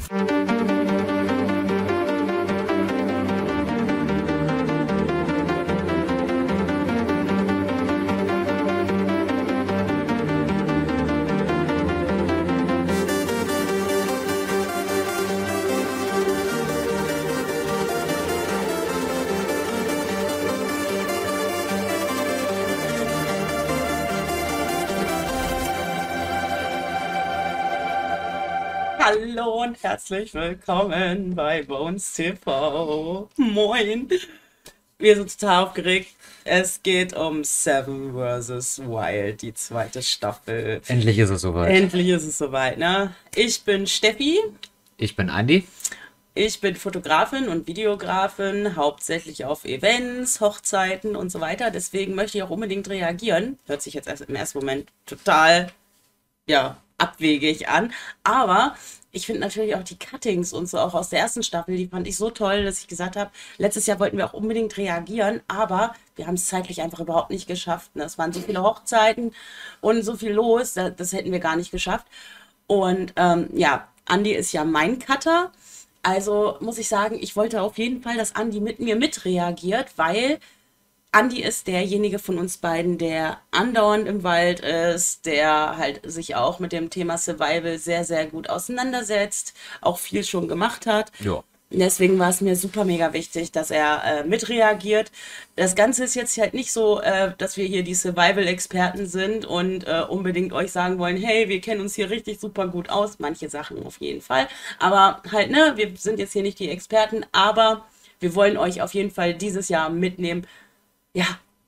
Hallo und herzlich willkommen bei Bones TV. Moin. Wir sind total aufgeregt. Es geht um Seven vs. Wild, die zweite Staffel. Endlich ist es soweit. Endlich ist es soweit, ne? Ich bin Steffi. Ich bin Andi. Ich bin Fotografin und Videografin, hauptsächlich auf Events, Hochzeiten und so weiter. Deswegen möchte ich auch unbedingt reagieren. Hört sich jetzt erst im ersten Moment total, ja, abwegig an. Aber ich finde natürlich auch die Cuttings und so, auch aus der ersten Staffel, die fand ich so toll, dass ich gesagt habe, letztes Jahr wollten wir auch unbedingt reagieren, aber wir haben es zeitlich einfach überhaupt nicht geschafft. Es waren so viele Hochzeiten und so viel los, das hätten wir gar nicht geschafft. Und ja, Andi ist ja mein Cutter. Also muss ich sagen, ich wollte auf jeden Fall, dass Andi mit mir mitreagiert, weil Andi ist derjenige von uns beiden, der andauernd im Wald ist, der halt sich auch mit dem Thema Survival sehr, sehr gut auseinandersetzt, auch viel schon gemacht hat. Ja. Deswegen war es mir super mega wichtig, dass er mitreagiert. Das Ganze ist jetzt halt nicht so, dass wir hier die Survival-Experten sind und unbedingt euch sagen wollen, hey, wir kennen uns hier richtig super gut aus. Manche Sachen auf jeden Fall. Aber halt, ne, wir sind jetzt hier nicht die Experten, aber wir wollen euch auf jeden Fall dieses Jahr mitnehmen. Ja,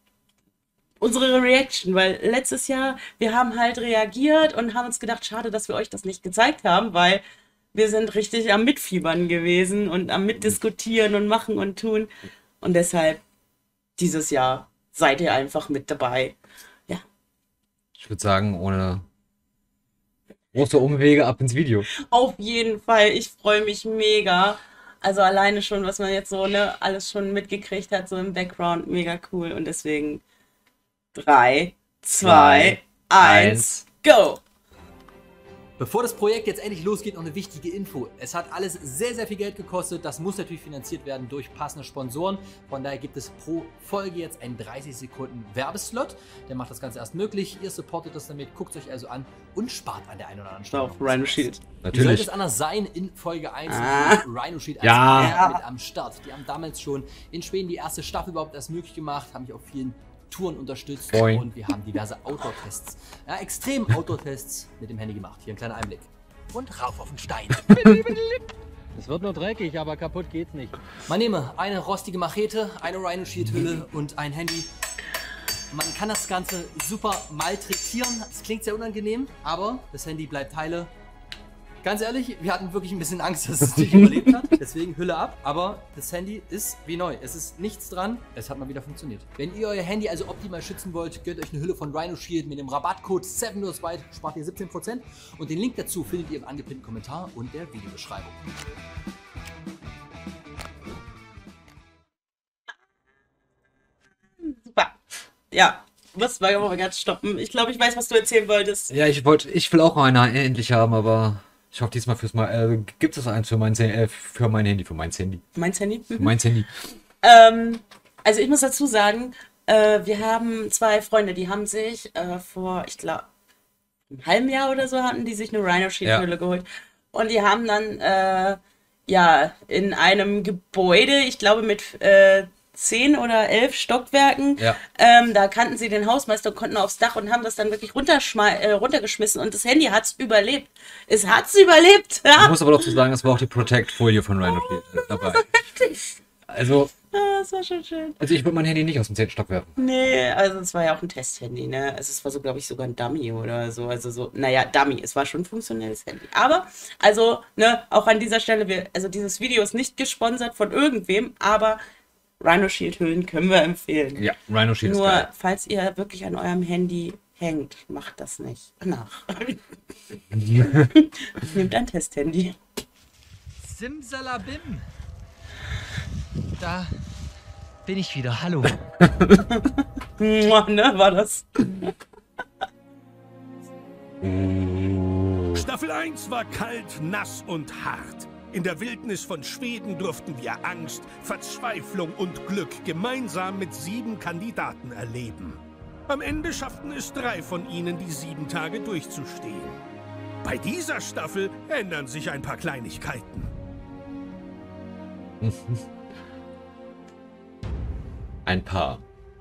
unsere Reaction, weil letztes Jahr, wir haben halt reagiert und haben uns gedacht, schade, dass wir euch das nicht gezeigt haben, weil wir sind richtig am Mitfiebern gewesen und am Mitdiskutieren und machen und tun. Und deshalb, dieses Jahr seid ihr einfach mit dabei. Ja. Ich würde sagen, ohne große Umwege ab ins Video. Auf jeden Fall, ich freue mich mega. Also alleine schon, was man jetzt so, ne, alles schon mitgekriegt hat, so im Background, mega cool. Und deswegen 3, 2, 1, go! Bevor das Projekt jetzt endlich losgeht, noch eine wichtige Info. Es hat alles sehr, sehr viel Geld gekostet. Das muss natürlich finanziert werden durch passende Sponsoren. Von daher gibt es pro Folge jetzt einen 30 Sekunden Werbeslot. Der macht das Ganze erst möglich. Ihr supportet das damit, guckt es euch also an und spart an der einen oder anderen Stelle. Auf Rhino Shield. Wie sollte Natürlich. es anders sein in Folge 1? Rhino Shield als Ja. mit am Start. Die haben damals schon in Schweden die erste Staffel überhaupt erst möglich gemacht, haben mich auf vielen Touren unterstützt. Moin. Und wir haben diverse Outdoor-Tests, ja, extrem Outdoor-Tests mit dem Handy gemacht. Hier ein kleiner Einblick. Und rauf auf den Stein. Es wird nur dreckig, aber kaputt geht's nicht. Man nehme eine rostige Machete, eine Rhino Shield Hülle und ein Handy. Man kann das Ganze super malträtieren. Es klingt sehr unangenehm, aber das Handy bleibt heile. Ganz ehrlich, wir hatten wirklich ein bisschen Angst, dass es nicht überlebt hat. Deswegen Hülle ab. Aber das Handy ist wie neu. Es ist nichts dran. Es hat mal wieder funktioniert. Wenn ihr euer Handy also optimal schützen wollt, gönnt euch eine Hülle von Rhino Shield mit dem Rabattcode 7NOSWIDE. Spart ihr 17%. Und den Link dazu findet ihr im angepinnten Kommentar und der Videobeschreibung. Super. Ja, muss mal aber ganz stoppen. Ich glaube, ich weiß, was du erzählen wolltest. Ja, ich will auch eine endlich haben, aber ich hoffe diesmal fürs Mal. Gibt es eins für mein Handy? Für mein Handy. Meins Handy? Für mein Handy. Also ich muss dazu sagen, wir haben zwei Freunde, die haben sich vor, ich glaube, einem halben Jahr oder so hatten die sich eine Rhino Shield Hülle geholt. Und die haben dann, ja, in einem Gebäude, ich glaube mit 10 oder 11 Stockwerken, Ja. Da kannten sie den Hausmeister und konnten aufs Dach und haben das dann wirklich runtergeschmissen und das Handy hat es überlebt. Es hat es überlebt! Ich Ja. muss aber dazu sagen, es war auch die Protect-Folie von Rhino Shield dabei. Also, Das war schon schön. ich würde mein Handy nicht aus dem 10. Stock werfen. Nee, also es war ja auch ein Testhandy, ne? Also es war so, glaube ich, sogar ein Dummy oder so. Also so, naja, Dummy, es war schon ein funktionelles Handy. Aber, also, ne, auch an dieser Stelle, also dieses Video ist nicht gesponsert von irgendwem, aber Rhino Shield Hüllen können wir empfehlen. Ja, Rhino Shield ist Nur, geil. falls ihr wirklich an eurem Handy hängt, macht das nicht. Nach. Nehmt ein Testhandy. Simsalabim. Da bin ich wieder. Hallo. Mua, ne, war das. Staffel 1 war kalt, nass und hart. In der Wildnis von Schweden durften wir Angst, Verzweiflung und Glück gemeinsam mit 7 Kandidaten erleben. Am Ende schafften es 3 von ihnen, die 7 Tage durchzustehen. Bei dieser Staffel ändern sich ein paar Kleinigkeiten. Ein paar.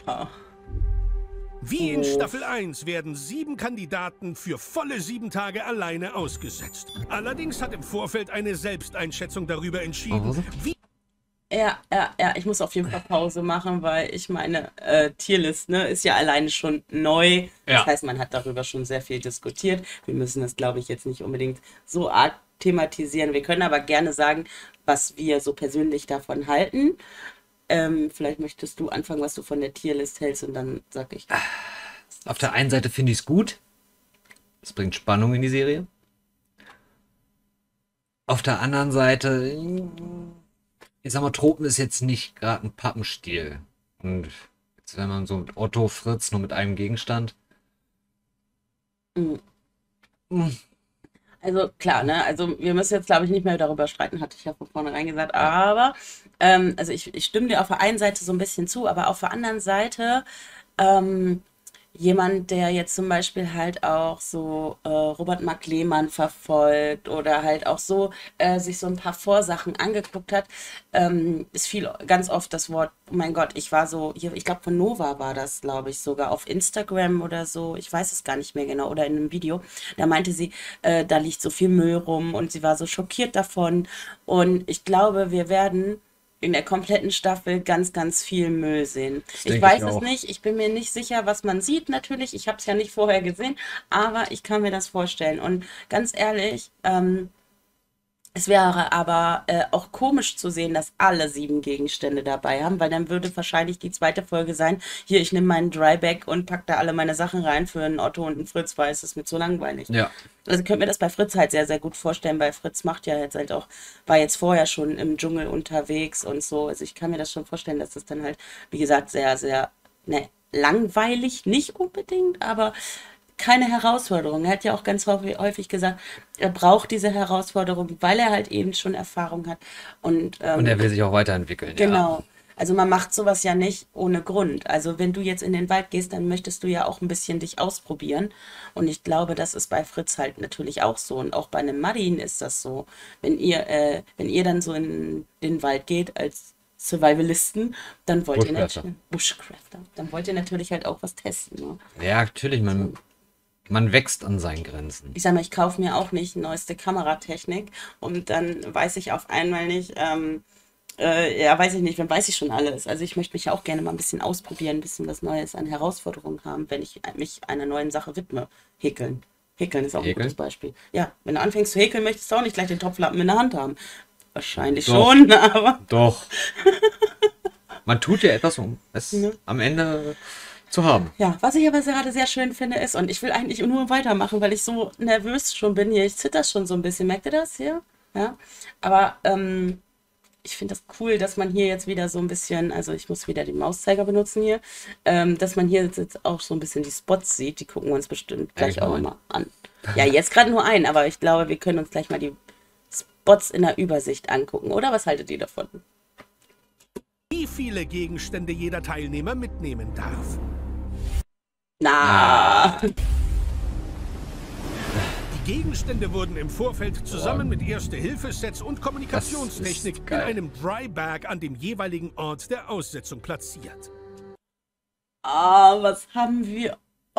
Wie in Staffel 1 werden 7 Kandidaten für volle 7 Tage alleine ausgesetzt. Allerdings hat im Vorfeld eine Selbsteinschätzung darüber entschieden, wie... Ja, ich muss auf jeden Fall Pause machen, weil ich meine, Tierlist, ne, ist ja alleine schon neu. Das heißt, man hat darüber schon sehr viel diskutiert. Wir müssen das, glaube ich, jetzt nicht unbedingt so arg thematisieren. Wir können aber gerne sagen, was wir so persönlich davon halten. Vielleicht möchtest du anfangen, was du von der Tierlist hältst, und dann sag ich. Auf der einen Seite finde ich es gut. Es bringt Spannung in die Serie. Auf der anderen Seite, ich sag mal, Tropen ist jetzt nicht gerade ein Pappenstiel. Und jetzt, wenn man so mit Otto, Fritz, nur mit einem Gegenstand. Also klar, ne? Also wir müssen jetzt, glaube ich, nicht mehr darüber streiten, hatte ich ja von vornherein gesagt. Aber, also ich stimme dir auf der einen Seite so ein bisschen zu, aber auf der anderen Seite, jemand, der jetzt zum Beispiel halt auch so Robert Mark Lehmann verfolgt oder halt auch so sich so ein paar Vorsachen angeguckt hat, ist viel ganz oft das Wort, oh mein Gott, ich war so, hier, ich glaube von Nova war das, glaube ich, sogar auf Instagram oder so, ich weiß es gar nicht mehr genau, oder in einem Video, da meinte sie, da liegt so viel Müll rum, und sie war so schockiert davon, und ich glaube, wir werden in der kompletten Staffel ganz, ganz viel Müll sehen. Ich weiß es nicht, ich bin mir nicht sicher, was man sieht natürlich. Ich habe es ja nicht vorher gesehen, aber ich kann mir das vorstellen. Und ganz ehrlich, es wäre aber auch komisch zu sehen, dass alle 7 Gegenstände dabei haben, weil dann würde wahrscheinlich die zweite Folge sein, hier, ich nehme meinen Dryback und packe da alle meine Sachen rein für einen Otto und einen Fritz, weil es ist mir zu langweilig. Ja. Also ich könnte mir das bei Fritz halt sehr, sehr gut vorstellen, weil Fritz macht ja jetzt halt auch, war jetzt vorher schon im Dschungel unterwegs und so. Also ich kann mir das schon vorstellen, dass das dann halt, wie gesagt, sehr, sehr, ne, langweilig, nicht unbedingt, aber keine Herausforderung. Er hat ja auch ganz häufig gesagt, er braucht diese Herausforderung, weil er halt eben schon Erfahrung hat. Und er will sich auch weiterentwickeln. genau. Ja. Also man macht sowas ja nicht ohne Grund. Also wenn du jetzt in den Wald gehst, dann möchtest du ja auch ein bisschen dich ausprobieren. Und ich glaube, das ist bei Fritz halt natürlich auch so. Und auch bei einem Martin ist das so. Wenn ihr dann so in den Wald geht als Survivalisten, dann wollt ihr natürlich Bushcrafter. Dann wollt ihr natürlich halt auch was testen. Ne? Ja, natürlich, man wächst an seinen Grenzen. Ich sag mal, ich kaufe mir auch nicht neueste Kameratechnik, und dann weiß ich auf einmal nicht, weiß ich nicht, dann weiß ich schon alles. Also ich möchte mich ja auch gerne mal ein bisschen ausprobieren, ein bisschen was Neues an Herausforderungen haben, wenn ich mich einer neuen Sache widme. Häkeln. Häkeln ist auch ein gutes Beispiel. Ja, wenn du anfängst zu häkeln, möchtest du auch nicht gleich den Topflappen in der Hand haben. Wahrscheinlich Doch. schon, aber... Doch. Man tut ja etwas, um es am Ende zu haben. Ja, was ich aber gerade sehr schön finde ist, und ich will eigentlich nur weitermachen, weil ich so nervös schon bin hier, ich zitter schon so ein bisschen, merkt ihr das hier? Ja, aber ich finde das cool, dass man hier jetzt wieder so ein bisschen, also ich muss wieder den Mauszeiger benutzen hier, dass man hier jetzt auch so ein bisschen die Spots sieht, die gucken wir uns bestimmt gleich auch nochmal an. Ja, jetzt gerade nur einen, aber ich glaube, wir können uns gleich mal die Spots in der Übersicht angucken, oder? Was haltet ihr davon? Wie viele Gegenstände jeder Teilnehmer mitnehmen darf. Die Gegenstände wurden im Vorfeld zusammen mit Erste-Hilfe-Sets und Kommunikationstechnik in einem Dry-Bag an dem jeweiligen Ort der Aussetzung platziert. Was haben wir?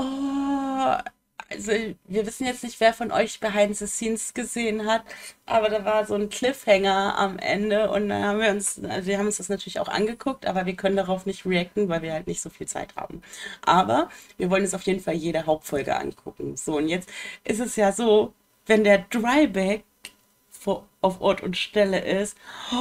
Also wir wissen jetzt nicht, wer von euch Behind the Scenes gesehen hat, aber da war so ein Cliffhanger am Ende, und dann haben wir uns das natürlich auch angeguckt, aber wir können darauf nicht reacten, weil wir halt nicht so viel Zeit haben. Aber wir wollen uns auf jeden Fall jede Hauptfolge angucken. So, und jetzt ist es ja so, wenn der Dryback auf Ort und Stelle ist.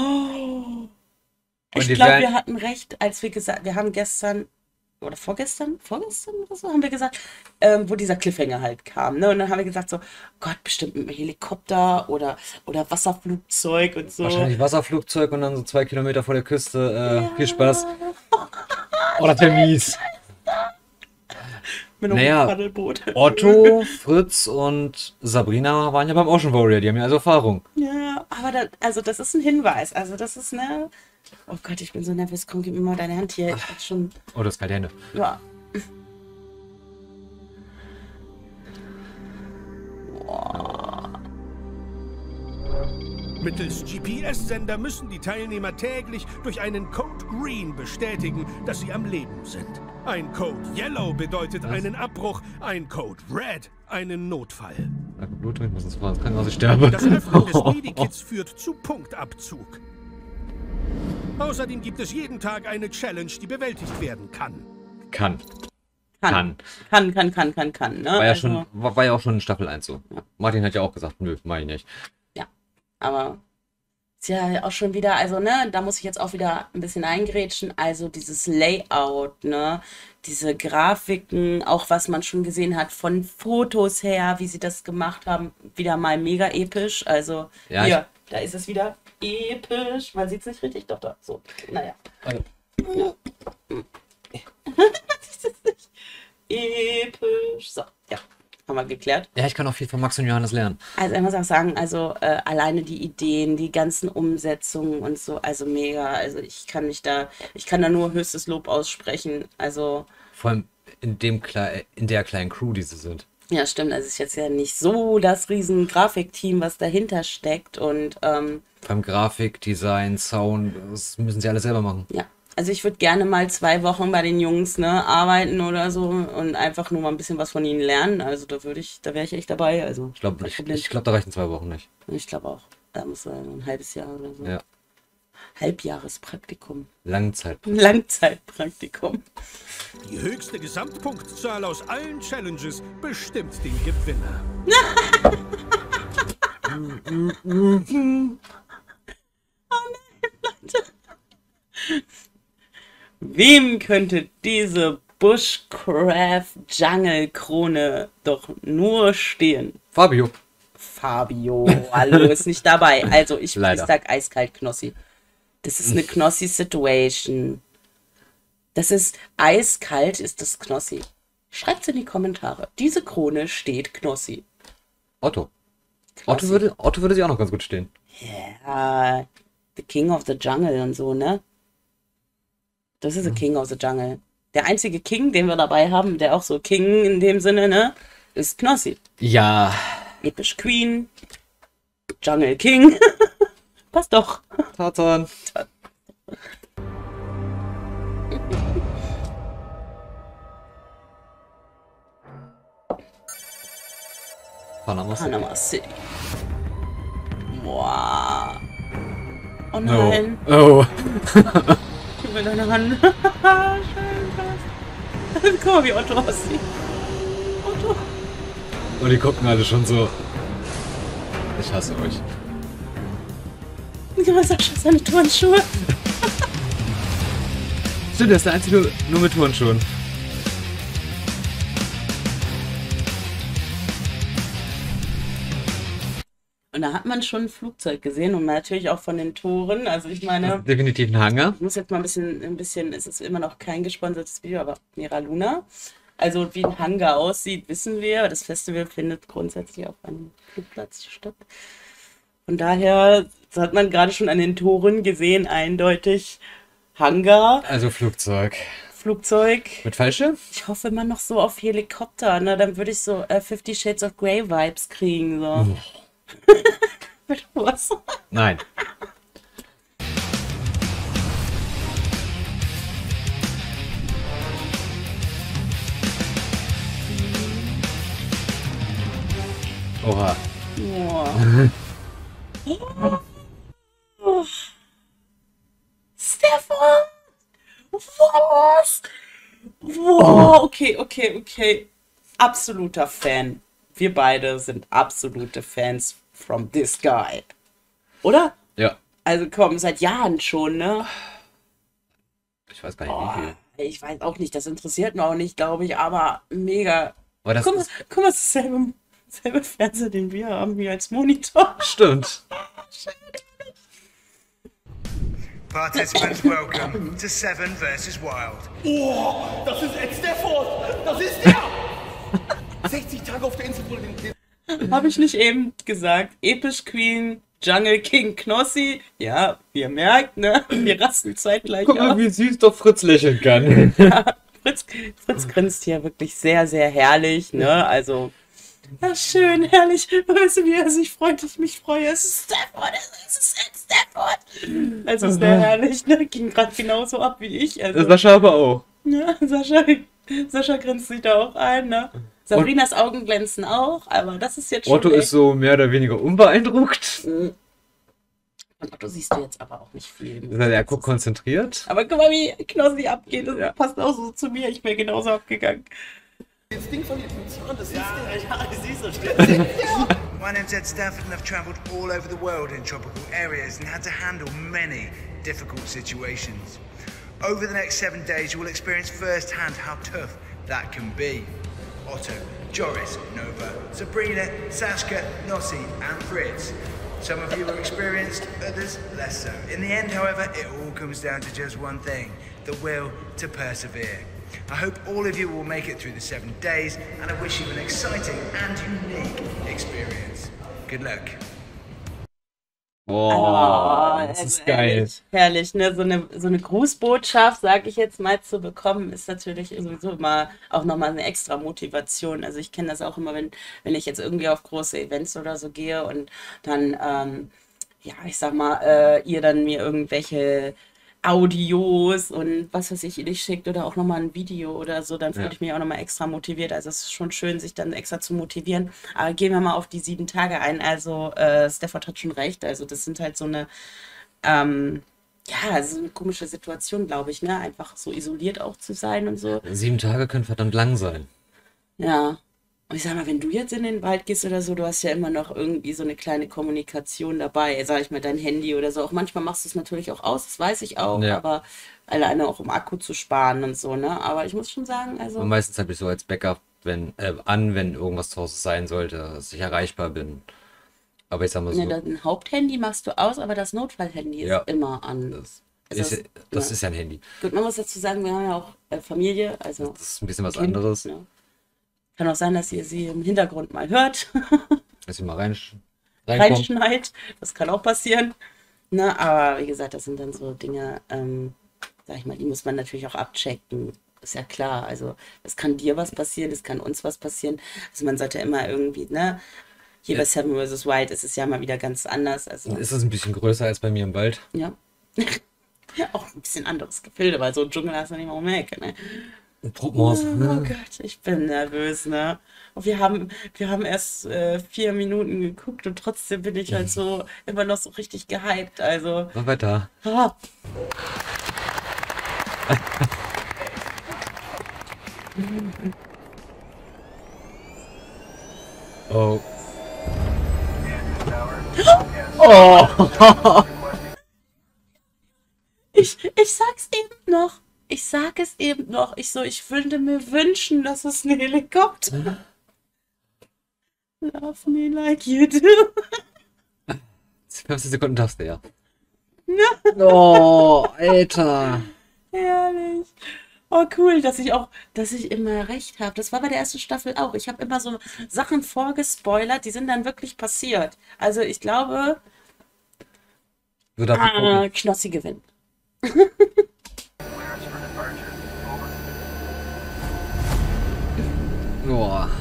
Ich glaube, wir hatten recht, als wir gesagt, wir haben gestern oder vorgestern oder so, haben wir gesagt, wo dieser Cliffhanger halt kam, ne? Und dann haben wir gesagt so, Gott, bestimmt mit einem Helikopter oder Wasserflugzeug und so. Wahrscheinlich Wasserflugzeug und dann so 2 Kilometer vor der Küste. Viel Spaß. Oh, das wäre mies. mit einem Naja, Paddelboot. Otto, Fritz und Sabrina waren ja beim Ocean Warrior, die haben ja also Erfahrung. Ja, aber also das ist ein Hinweis. Also das ist eine... Oh Gott, ich bin so nervös. Komm, gib mir mal deine Hand hier. Ich hab schon... Oh, das ist kalte Hände. Ja. Mittels GPS-Sender müssen die Teilnehmer täglich durch einen Code Green bestätigen, dass sie am Leben sind. Ein Code Yellow bedeutet einen Abbruch, ein Code Red einen Notfall. Blut, ich muss ins Krankenhaus, ich sterbe. Das Öffnen des Medikits führt zu Punktabzug. Außerdem gibt es jeden Tag eine Challenge, die bewältigt werden kann. Kann. Kann, ne? War ja, Also, war ja auch schon in Staffel 1 so. Ja. Martin hat ja auch gesagt, nö, mach ich nicht. aber ist ja auch schon wieder, also, ne, da muss ich jetzt auch wieder ein bisschen eingrätschen. Also dieses Layout, ne, diese Grafiken, auch was man schon gesehen hat von Fotos her, wie sie das gemacht haben, wieder mal mega episch. Also Ja, hier, da ist es wieder episch. Man sieht es nicht richtig, doch, so, naja. Also, Siehst du es nicht? Episch. So, ja, haben wir geklärt. ja, ich kann auch viel von Max und Johannes lernen. Also ich muss auch sagen, also alleine die Ideen, die ganzen Umsetzungen und so, also mega. Also ich kann da nur höchstes Lob aussprechen. Also Vor allem in der kleinen Crew, die sie sind. ja, stimmt. Also es ist jetzt ja nicht so das riesen Grafikteam, was dahinter steckt. Und Vor allem Grafik, Design, Sound, das müssen sie alle selber machen. ja, also ich würde gerne mal 2 Wochen bei den Jungs, ne, arbeiten oder so und einfach nur mal ein bisschen was von ihnen lernen. Also da wäre ich echt dabei. Also Ich glaube, kein Problem. da reichen 2 Wochen nicht. Ich glaube auch. Da muss man ein halbes Jahr oder so. Ja. Halbjahrespraktikum. Langzeit. Langzeitpraktikum. Die höchste Gesamtpunktzahl aus allen Challenges bestimmt den Gewinner. Wem könnte diese Bushcraft Jungle Krone doch nur stehen? Fabio. Fabio, hallo, ist nicht dabei. Also ich Leider. sag eiskalt Knossi. Das ist eine Knossi-Situation. Das ist eiskalt, ist das Knossi. Schreibt's in die Kommentare. Diese Krone steht Knossi. Otto. Knossi. Otto würde sie auch noch ganz gut stehen. Ja, the King of the Jungle und so, ne? Das ist the King of the Jungle. Der einzige King, den wir dabei haben, der auch so King in dem Sinne, ne? Ist Knossi. Ja. Episch Queen. Jungle King. Passt doch. Tarzan. Panama City. Panama City. Boah. Oh Oh. nein. Oh. Gib mir deine Hand. Schön krass. Guck mal, wie Otto aussieht. Otto. Und die gucken alle schon so. Ich hasse euch. Guck mal, Sascha, seine Turnschuhe. Stimmt, der ist der einzige nur mit Turnschuhen. Und da hat man schon ein Flugzeug gesehen und natürlich auch von den Toren. Also ich meine, Definitiv ein Hangar. ich muss jetzt mal ein bisschen, es ist immer noch kein gesponsertes Video, aber Mira Luna. Also wie ein Hangar aussieht, wissen wir. Das Festival findet grundsätzlich auf einem Flugplatz statt. Von daher hat man gerade schon an den Toren gesehen, eindeutig Hangar, Also Flugzeug. Flugzeug. Mit Fallschirm? Ich hoffe immer noch so auf Helikopter, ne? Dann würde ich so 50 Shades of Grey Vibes kriegen. So. Mit was? Nein. Oha. Boah. Oh. Stefan! Was? Wow, okay. Absoluter Fan. Wir beide sind absolute Fans from this guy. Oder? Ja. Also komm, seit Jahren schon, ne? Ich weiß gar nicht, wie viel. Ich weiß auch nicht, das interessiert mich auch nicht, glaube ich, aber mega. Aber das Guck mal, ist, das ist selbe Fernseher, den wir haben hier als Monitor. stimmt. Participants, welcome to Seven vs. Wild. Oh, das ist Ed Stafford! Das ist der! 60 Tage auf der Insel, wo den Habe ich nicht eben gesagt. Episch Queen, Jungle King Knossi. Ja, wie ihr merkt, ne? Wir rasten zeitgleich Guck mal, aus. wie süß doch Fritz lächeln kann. Fritz grinst hier wirklich sehr, sehr herrlich, ne? Also, ja, schön, herrlich. Weißt du, wie er sich freut, ich mich freue. Es ist Stafford, es ist Stafford. Also, ist sehr herrlich, ne? Ging gerade genauso ab wie ich. Also, Sascha aber auch. ja, Sascha grinst sich da auch ein, ne? Sabrinas Augen glänzen auch, aber das ist jetzt schon. Otto ist so mehr oder weniger unbeeindruckt. Von Otto siehst du jetzt aber auch nicht viel. Er guckt konzentriert. Aber guck mal, wie Knossi abgeht. Das Ja. passt auch so zu mir. Ich wäre genauso abgegangen. Ding von dir Zahn, das siehst du. My name's Ed Stafford and I've travelled all over the world in tropical areas and had to handle many difficult situations. Over the next 7 days, you will experience firsthand how tough that can be. Otto, Joris, Nova, Sabrina, Saskia, Nossi, and Fritz. Some of you are experienced, others less so. In the end, however, it all comes down to just one thing, the will to persevere. I hope all of you will make it through the 7 days, and I wish you an exciting and unique experience. Good luck. Boah, das ist geil. Herrlich, ne? So eine Grußbotschaft, sage ich jetzt mal, zu bekommen, ist natürlich sowieso immer auch nochmal eine extra Motivation. Also ich kenne das auch immer, wenn ich jetzt irgendwie auf große Events oder so gehe und dann, ja, ich sag mal, ihr dann mir irgendwelche Audios und was weiß ich, ihr dich schickt oder auch nochmal ein Video oder so, dann fühle Ja. ich mich auch nochmal extra motiviert. Also es ist schon schön, sich dann extra zu motivieren. Aber gehen wir mal auf die 7 Tage ein. Also Stafford hat schon recht. Also das sind halt so eine, ja, so eine komische Situation, glaube ich, ne? Einfach so isoliert auch zu sein und so. 7 Tage können verdammt lang sein. Ja. Und ich sag mal, wenn du jetzt in den Wald gehst oder so, du hast ja immer noch irgendwie so eine kleine Kommunikation dabei, sag ich mal, dein Handy oder so. Auch manchmal machst du es natürlich auch aus, das weiß ich auch, Ja. aber alleine auch um Akku zu sparen und so, ne? Aber ich muss schon sagen, also, Und meistens habe ich so als Backup, wenn irgendwas zu Hause sein sollte, dass ich erreichbar bin. Aber ich sag mal so, ne, dein Haupthandy machst du aus, aber das Notfallhandy ist Ja. immer an. das, Also das ja. ist ja ein Handy. Gut, man muss dazu sagen, wir haben ja auch Familie, also Das ist ein bisschen was Kind, anderes. ne? Kann auch sein, dass ihr sie im Hintergrund mal hört. Dass ich mal reinkomme. Reinschneit. Das kann auch passieren. Ne? Aber wie gesagt, das sind dann so Dinge, sag ich mal, die muss man natürlich auch abchecken. Ist ja klar. Also es kann dir was passieren, es kann uns was passieren. Also man sollte immer irgendwie, ne? Hier bei Seven vs. Wild ist es ja mal wieder ganz anders. Also Ist es ein bisschen größer als bei mir im Wald? ja. Ja, auch ein bisschen anderes Gefilde, weil so ein Dschungel hast du nicht mal um die Ecke, ne? Propmos. Oh Gott, ich bin nervös, ne? Und wir haben erst 4 Minuten geguckt und trotzdem bin ich halt so immer noch so richtig gehypt. Also, Mach weiter. ah, Oh. ich sag's eben noch. Ich sag es eben noch. Ich würde mir wünschen, dass es ein Helikopter. Love me like you do. 15 Sekunden darfst du, ja. Oh, Alter. Herrlich. Oh, cool, dass ich immer recht habe. Das war bei der ersten Staffel auch. Ich habe immer so Sachen vorgespoilert, die sind dann wirklich passiert. Also ich glaube, So darf ich gucken. Knossi gewinnt. Boah.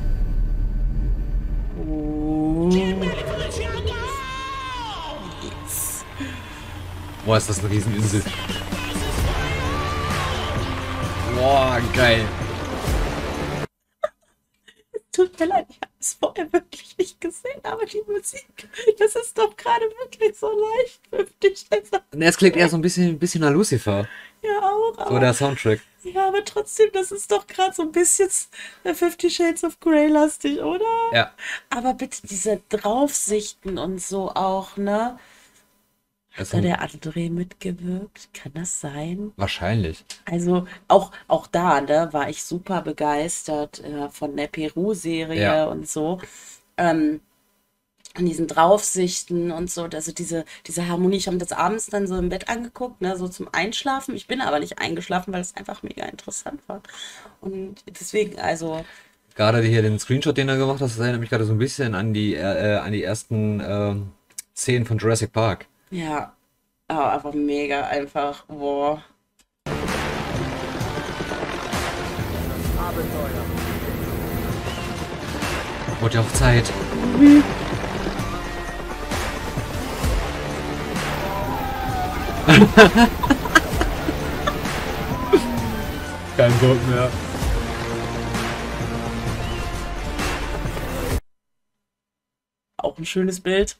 Yes. Boah, ist das eine Rieseninsel. Boah, geil. Tut mir leid, ich habe es vorher wirklich nicht gesehen, aber die Musik, das ist doch gerade wirklich so leicht 50 Schätze. Ne, es klingt eher so ein bisschen nach Lucifer. Ja, auch. So Aber, der Soundtrack. ja, aber trotzdem, das ist doch gerade so ein bisschen 50 Shades of Grey lastig, oder? Ja. Aber bitte diese Draufsichten und so auch, ne? Hat da der André mitgewirkt? Kann das sein? Wahrscheinlich. Also auch da, ne, war ich super begeistert von der Peru-Serie Ja. und so. An diesen Draufsichten und so, also diese Harmonie. Ich habe das abends dann so im Bett angeguckt, ne, so zum Einschlafen. Ich bin aber nicht eingeschlafen, weil es einfach mega interessant war. Und deswegen, also, Gerade hier den Screenshot, den er gemacht hat, das erinnert mich gerade so ein bisschen an die ersten Szenen von Jurassic Park. Ja, aber einfach mega einfach. Boah. Wurde ja auch Zeit. Kein Bock mehr. Auch ein schönes Bild.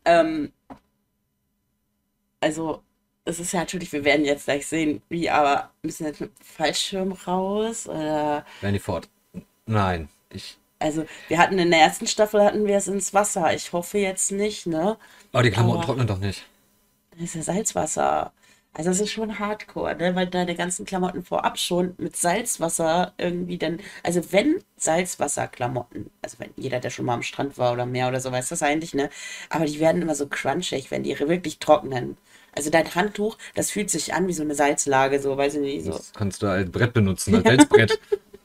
Also, es ist ja natürlich, wir werden jetzt gleich sehen, wie, aber müssen wir jetzt mit dem Fallschirm raus? Oder, Werden die fort? Nein. also, wir hatten in der ersten Staffel hatten wir es ins Wasser. Ich hoffe jetzt nicht, ne? Aber die Klamotten Aber- trocknen doch nicht. Das ist ja Salzwasser. Also das ist schon hardcore, ne? Weil deine ganzen Klamotten vorab schon mit Salzwasser irgendwie dann, also wenn Salzwasserklamotten, also wenn jeder, der schon mal am Strand war oder Meer oder so, weiß das eigentlich, ne? Aber die werden immer so crunchig, wenn die wirklich trocknen. Also dein Handtuch, das fühlt sich an wie so eine Salzlage, so, weiß ich nicht, so. Das kannst du als Brett benutzen, als Wälzbrett.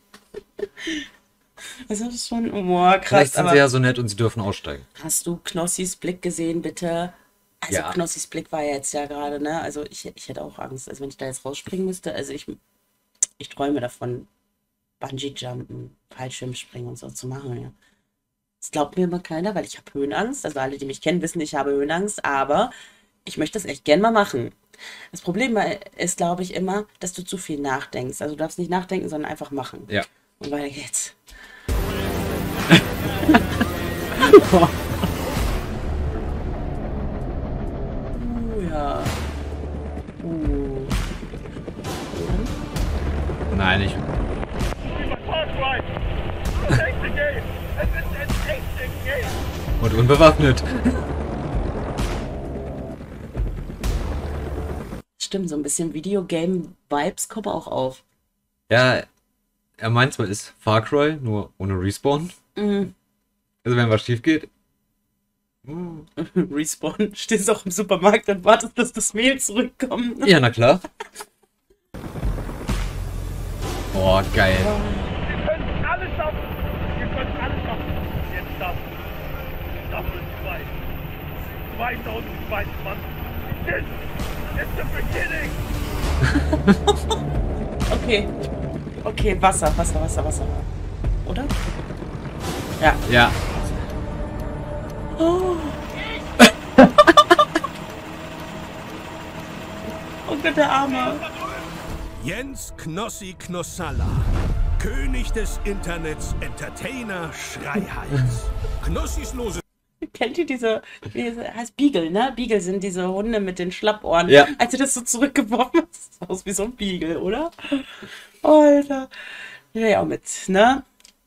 Also das ist schon, boah, Vielleicht krass, sind aber sie ja so nett und sie dürfen aussteigen. hast du Knossis Blick gesehen, bitte? Also Ja. Knossis Blick war ja jetzt ja gerade, ne? Also ich hätte auch Angst, also wenn ich da jetzt rausspringen müsste, also ich träume davon, Bungee-Jumpen, Fallschirmspringen und so zu machen, ja. Das glaubt mir immer keiner, weil ich habe Höhenangst. Also alle, die mich kennen, wissen, ich habe Höhenangst, aber ich möchte das echt gern mal machen. Das Problem ist, glaube ich, immer, dass du zu viel nachdenkst. Also du darfst nicht nachdenken, sondern einfach machen. Ja. Und weiter geht's. Ja. Nein, ich. Und unbewaffnet. Stimmt, so ein bisschen Videogame-Vibes kommen auch auf. Ja, er meint zwar, ist Far Cry, nur ohne Respawn. Mhm. Also wenn was schief geht. Respawn, stehst auch im Supermarkt und wartest, dass das Mehl zurückkommt. Ja, na klar. Boah, geil. Wir können alles schaffen. Wir können alles schaffen. Jetzt das. Staffel 2. 2022. This is the beginning. Okay. Okay, Wasser. Oder? Ja. Ja. Oh. Oh Gott, der Arme. Jens Knossi Knossalla, König des Internets, Entertainer, Schreihals. Knossis lose Kennt ihr diese, wie heißt Beagle, ne? Beagle sind diese Hunde mit den Schlappohren. Ja. Als du das so zurückgeworfen hast, sieht aus wie so ein Beagle, oder? Alter. Ja, auch mit, ne?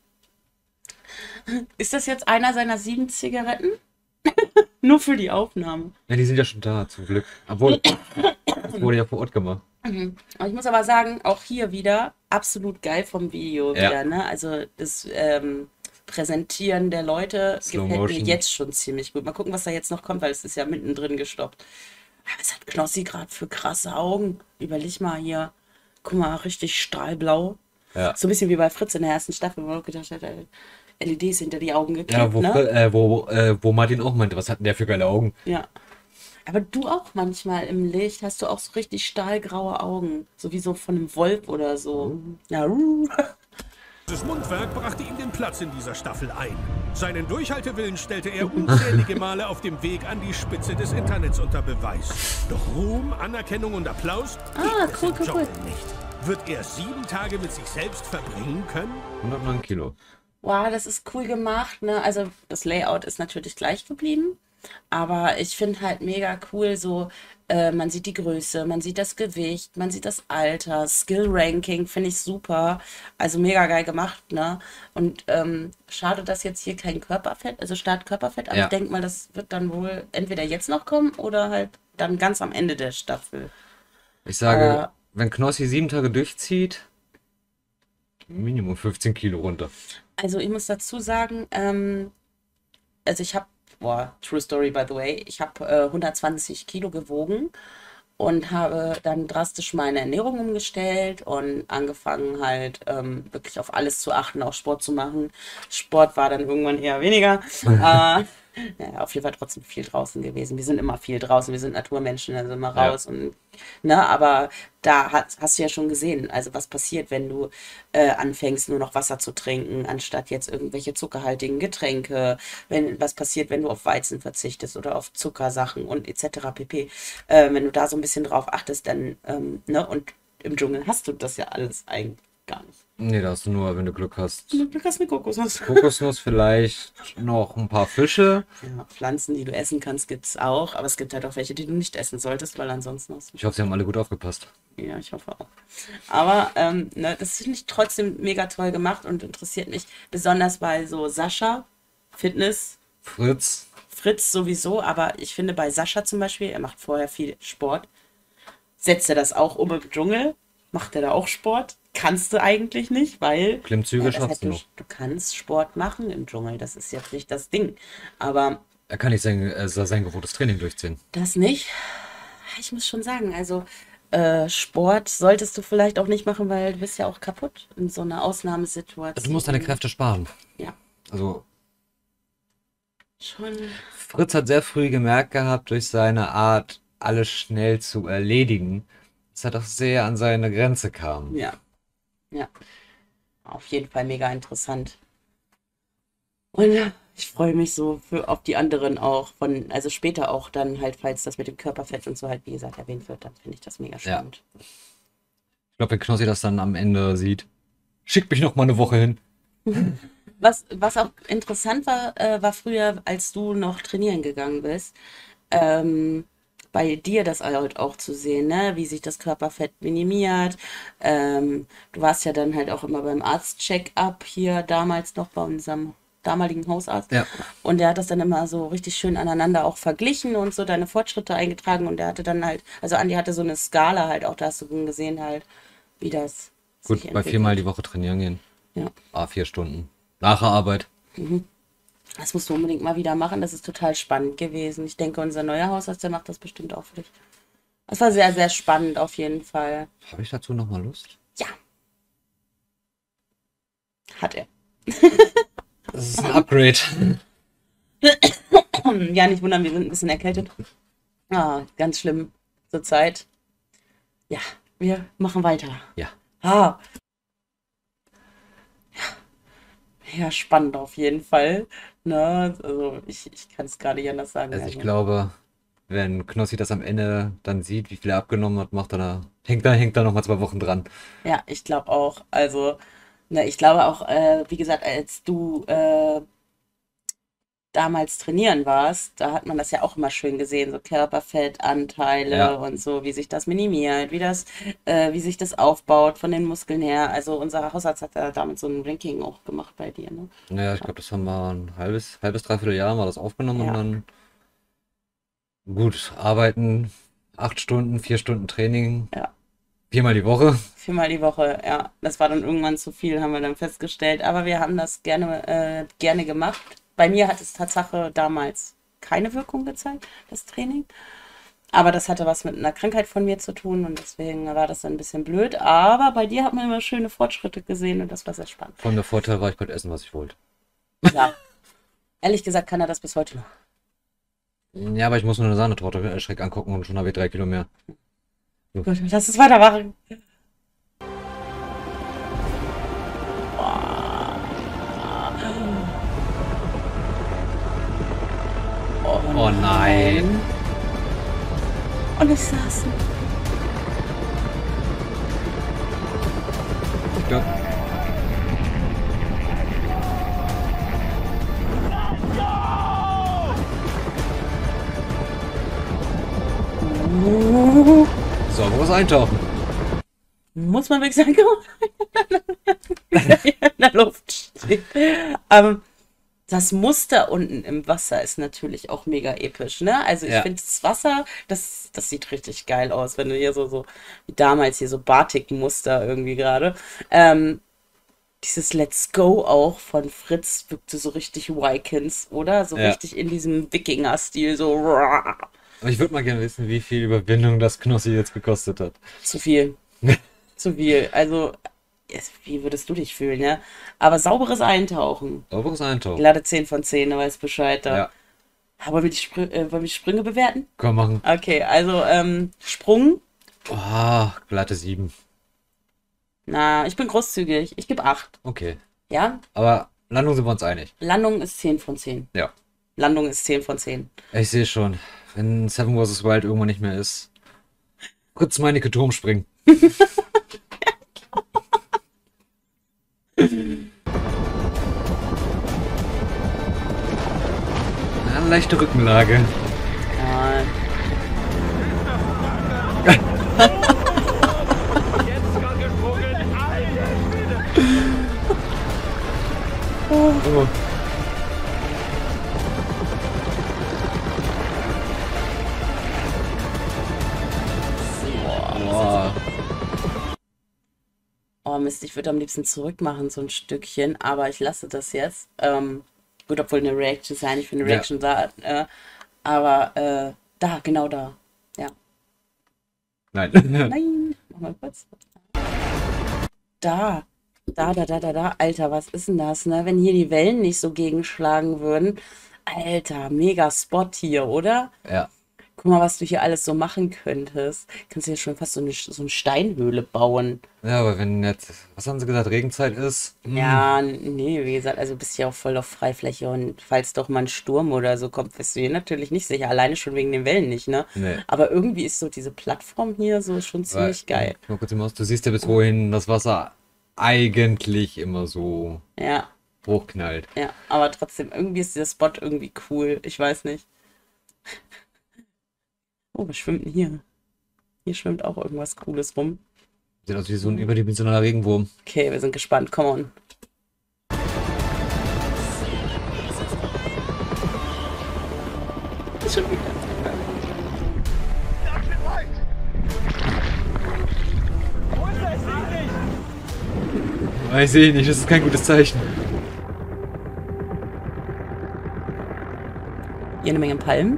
Ist das jetzt einer seiner 7 Zigaretten? Nur für die Aufnahme. Ja, die sind ja schon da, zum Glück. Obwohl, das wurde ja vor Ort gemacht. Ich muss aber sagen, auch hier wieder absolut geil vom Video Ja. wieder, ne? Also das Präsentieren der Leute Slow gefällt mir Motion. jetzt schon ziemlich gut. Mal gucken, was da jetzt noch kommt, weil es ist ja mittendrin gestoppt. Aber was hat Knossi gerade für krasse Augen? Überleg mal hier. Guck mal, richtig strahlblau. Ja. So ein bisschen wie bei Fritz in der ersten Staffel, wo man auch gedacht hat, LEDs hinter die Augen geklebt, Ja, ne? wo Martin auch meinte, was hat denn der für geile Augen? Ja. Aber du auch manchmal im Licht hast du auch so richtig stahlgraue Augen. So wie so von einem Wolf oder so. Ja, Das Mundwerk brachte ihm den Platz in dieser Staffel ein. Seinen Durchhaltewillen stellte er unzählige Male auf dem Weg an die Spitze des Internets unter Beweis. Doch Ruhm, Anerkennung und Applaus gibt es cool, im cool, Dschungel cool. nicht. Wird er 7 Tage mit sich selbst verbringen können? 109 Kilo. wow, das ist cool gemacht, ne? Also das Layout ist natürlich gleich geblieben, aber ich finde halt mega cool, so man sieht die Größe, man sieht das Gewicht, man sieht das Alter, Skill-Ranking finde ich super, also mega geil gemacht, ne? Und schade, dass jetzt hier kein Körperfett, also Startkörperfett, aber Ja. ich denke mal, das wird dann wohl entweder jetzt noch kommen oder halt dann ganz am Ende der Staffel. Ich sage, wenn Knossi 7 Tage durchzieht, Minimum 15 Kilo runter. Also ich muss dazu sagen, also ich habe, boah, True Story by the way, ich habe 120 Kilo gewogen und habe dann drastisch meine Ernährung umgestellt und angefangen halt wirklich auf alles zu achten, auch Sport zu machen. Sport war dann irgendwann eher weniger. Ja, auf jeden Fall trotzdem viel draußen gewesen. Wir sind immer viel draußen, wir sind Naturmenschen, also immer Ja. raus und ne, aber da hast du ja schon gesehen, also was passiert, wenn du anfängst, nur noch Wasser zu trinken, anstatt jetzt irgendwelche zuckerhaltigen Getränke, was passiert, wenn du auf Weizen verzichtest oder auf Zuckersachen und etc. pp. Wenn du da so ein bisschen drauf achtest, dann, ne, und im Dschungel hast du das ja alles eigentlich gar nicht. Nee, da hast du nur, wenn du Glück hast. Du hast eine Kokosnuss. Kokosnuss, vielleicht noch ein paar Fische. Ja, Pflanzen, die du essen kannst, gibt es auch, aber es gibt halt auch welche, die du nicht essen solltest, weil ansonsten hast du. Ich hoffe, sie haben alle gut aufgepasst. Ja, ich hoffe auch. Aber ne, das finde ich trotzdem mega toll gemacht und interessiert mich besonders bei so Sascha, Fitness, Fritz, Fritz sowieso, aber ich finde bei Sascha zum Beispiel, er macht vorher viel Sport, setzt er das auch um im Dschungel, macht er da auch Sport? Kannst du eigentlich nicht, weil Klimmzüge das schaffst du noch. du kannst Sport machen im Dschungel, das ist jetzt nicht das Ding. Aber Er kann nicht sein gewohntes Training durchziehen. das nicht. Ich muss schon sagen, also Sport solltest du vielleicht auch nicht machen, weil du bist ja auch kaputt in so einer Ausnahmesituation. Du musst deine Kräfte sparen. Ja, Also, schon. Fritz hat sehr früh gemerkt gehabt, durch seine Art, alles schnell zu erledigen, dass er doch sehr an seine Grenze kam. Ja, ja. Auf jeden Fall mega interessant. Und ja, ich freue mich so auf die anderen auch, also später auch dann halt, falls das mit dem Körperfett und so halt, wie gesagt, erwähnt wird, dann finde ich das mega spannend. Ich glaube, wenn Knossi das dann am Ende sieht, schickt mich noch mal eine Woche hin. Was auch interessant war, war früher, als du noch trainieren gegangen bist, bei dir das halt auch zu sehen, ne? Wie sich das Körperfett minimiert. Du warst ja dann halt auch immer beim Arzt-Check-up hier damals noch bei unserem damaligen Hausarzt. Ja. Und der hat das dann immer so richtig schön aneinander auch verglichen und so deine Fortschritte eingetragen. Und der hatte dann halt, also Andi hatte so eine Skala halt auch, da hast du gesehen halt, wie das Gut, sich bei entwickelt. 4-mal die Woche trainieren gehen. Ja. 4 Stunden. Nach der Arbeit. Das musst du unbedingt mal wieder machen. Das ist total spannend gewesen. Ich denke, unser neuer Hausarzt, der macht das bestimmt auch für dich. Das war sehr, sehr spannend auf jeden Fall. Habe ich dazu noch mal Lust? Ja. Hat er. Das ist ein Upgrade. Ja, nicht wundern, wir sind ein bisschen erkältet. Ah, ganz schlimm zur Zeit. Ja, wir machen weiter. Ja. Ah. Ja, spannend auf jeden Fall. Ne? Also ich kann es gar nicht anders sagen. Also ich glaube, wenn Knossi das am Ende dann sieht, wie viel er abgenommen hat, hängt da noch mal 2 Wochen dran. Ja, ich glaube auch. Also, ne, ich glaube auch, wie gesagt, als du damals trainieren warst, da hat man das ja auch immer schön gesehen, so Körperfettanteile Ja. und so, wie sich das minimiert, wie sich das aufbaut von den Muskeln her. Also unser Hausarzt hat da damit so ein Ranking auch gemacht bei dir, ne? Naja, ich glaube, das haben wir ein halbes, dreiviertel Jahr haben wir das aufgenommen Ja. und dann gut, arbeiten, 8 Stunden, 4 Stunden Training. Ja. 4-mal die Woche. 4-mal die Woche, ja. Das war dann irgendwann zu viel, haben wir dann festgestellt. Aber wir haben das gerne gemacht. Bei mir hat es Tatsache damals keine Wirkung gezeigt, das Training. Aber das hatte was mit einer Krankheit von mir zu tun und deswegen war das dann ein bisschen blöd. Aber bei dir hat man immer schöne Fortschritte gesehen und das war sehr spannend. Von der Vorteil war, ich konnte essen, was ich wollte. Ja. Ehrlich gesagt kann er das bis heute noch. Ja, aber ich muss nur eine Sahnetorte schreck angucken und schon habe ich 3 Kilo mehr. Gut, lass es weitermachen. Oh nein. Und ich saß. Ja. Sauberes Eintauchen. Muss man wirklich sagen, in der Luft steht. Das Muster unten im Wasser ist natürlich auch mega episch, ne? Also ich Ja. finde das Wasser, das sieht richtig geil aus, wenn du hier so wie damals hier so Batik-Muster irgendwie gerade. Dieses Let's Go auch von Fritz wirkte so richtig Vikings, oder? So Ja. richtig in diesem Wikinger-Stil, so. Aber ich würde mal gerne wissen, wie viel Überwindung das Knossi jetzt gekostet hat. Zu viel. Zu viel. Also, wie würdest du dich fühlen, ja? Aber sauberes Eintauchen. Sauberes Eintauchen. Glatte 10 von 10, du weißt Bescheid da. Ja, Wollen wir wollen wir die Sprünge bewerten? komm machen. Okay, also Sprung. Oh, glatte 7. Na, ich bin großzügig. Ich gebe 8. Okay. Ja? Aber Landung sind wir uns einig. Landung ist 10 von 10. Ja. Landung ist 10 von 10. Ich sehe schon, wenn Seven vs. Wild irgendwann nicht mehr ist. Fritz Meinecke Turm springen. Eine leichte Rückenlage. Ja, Jetzt kann gesprungen. Alter Schwede. Oh. Boah. oh Mist, ich würde am liebsten zurückmachen, so ein Stückchen, aber ich lasse das jetzt. Gut, obwohl eine Reaction ist ja nicht für eine Ja. Reaction da. Aber da, genau da. Ja. Nein. Nein, mach mal kurz. Da. Da. Alter, was ist denn das, ne? Wenn hier die Wellen nicht so gegenschlagen würden. Alter, mega Spot hier, oder? Ja. Guck mal, was du hier alles so machen könntest. Kannst du hier schon fast so eine Steinhöhle bauen. Ja, aber wenn jetzt, was haben sie gesagt, Regenzeit ist? Ja, nee, wie gesagt, also bist ja auch voll auf Freifläche und falls doch mal ein Sturm oder so kommt, bist du hier natürlich nicht sicher. Alleine schon wegen den Wellen nicht, ne? Nee. Aber irgendwie ist so diese Plattform hier so schon ziemlich geil. Mal kurz im Haus, du siehst ja bis wohin das Wasser eigentlich immer so Ja, hochknallt. ja, aber trotzdem, irgendwie ist dieser Spot irgendwie cool. Ich weiß nicht. Oh, was schwimmt denn hier? Hier schwimmt auch irgendwas Cooles rum. Sieht aus wie so ein überdimensionaler Regenwurm. Okay, wir sind gespannt. Come on. Schon wieder. Wo ist er? Ich sehe ihn nicht. Weiß ich nicht, das ist kein gutes Zeichen. Hier eine Menge Palmen.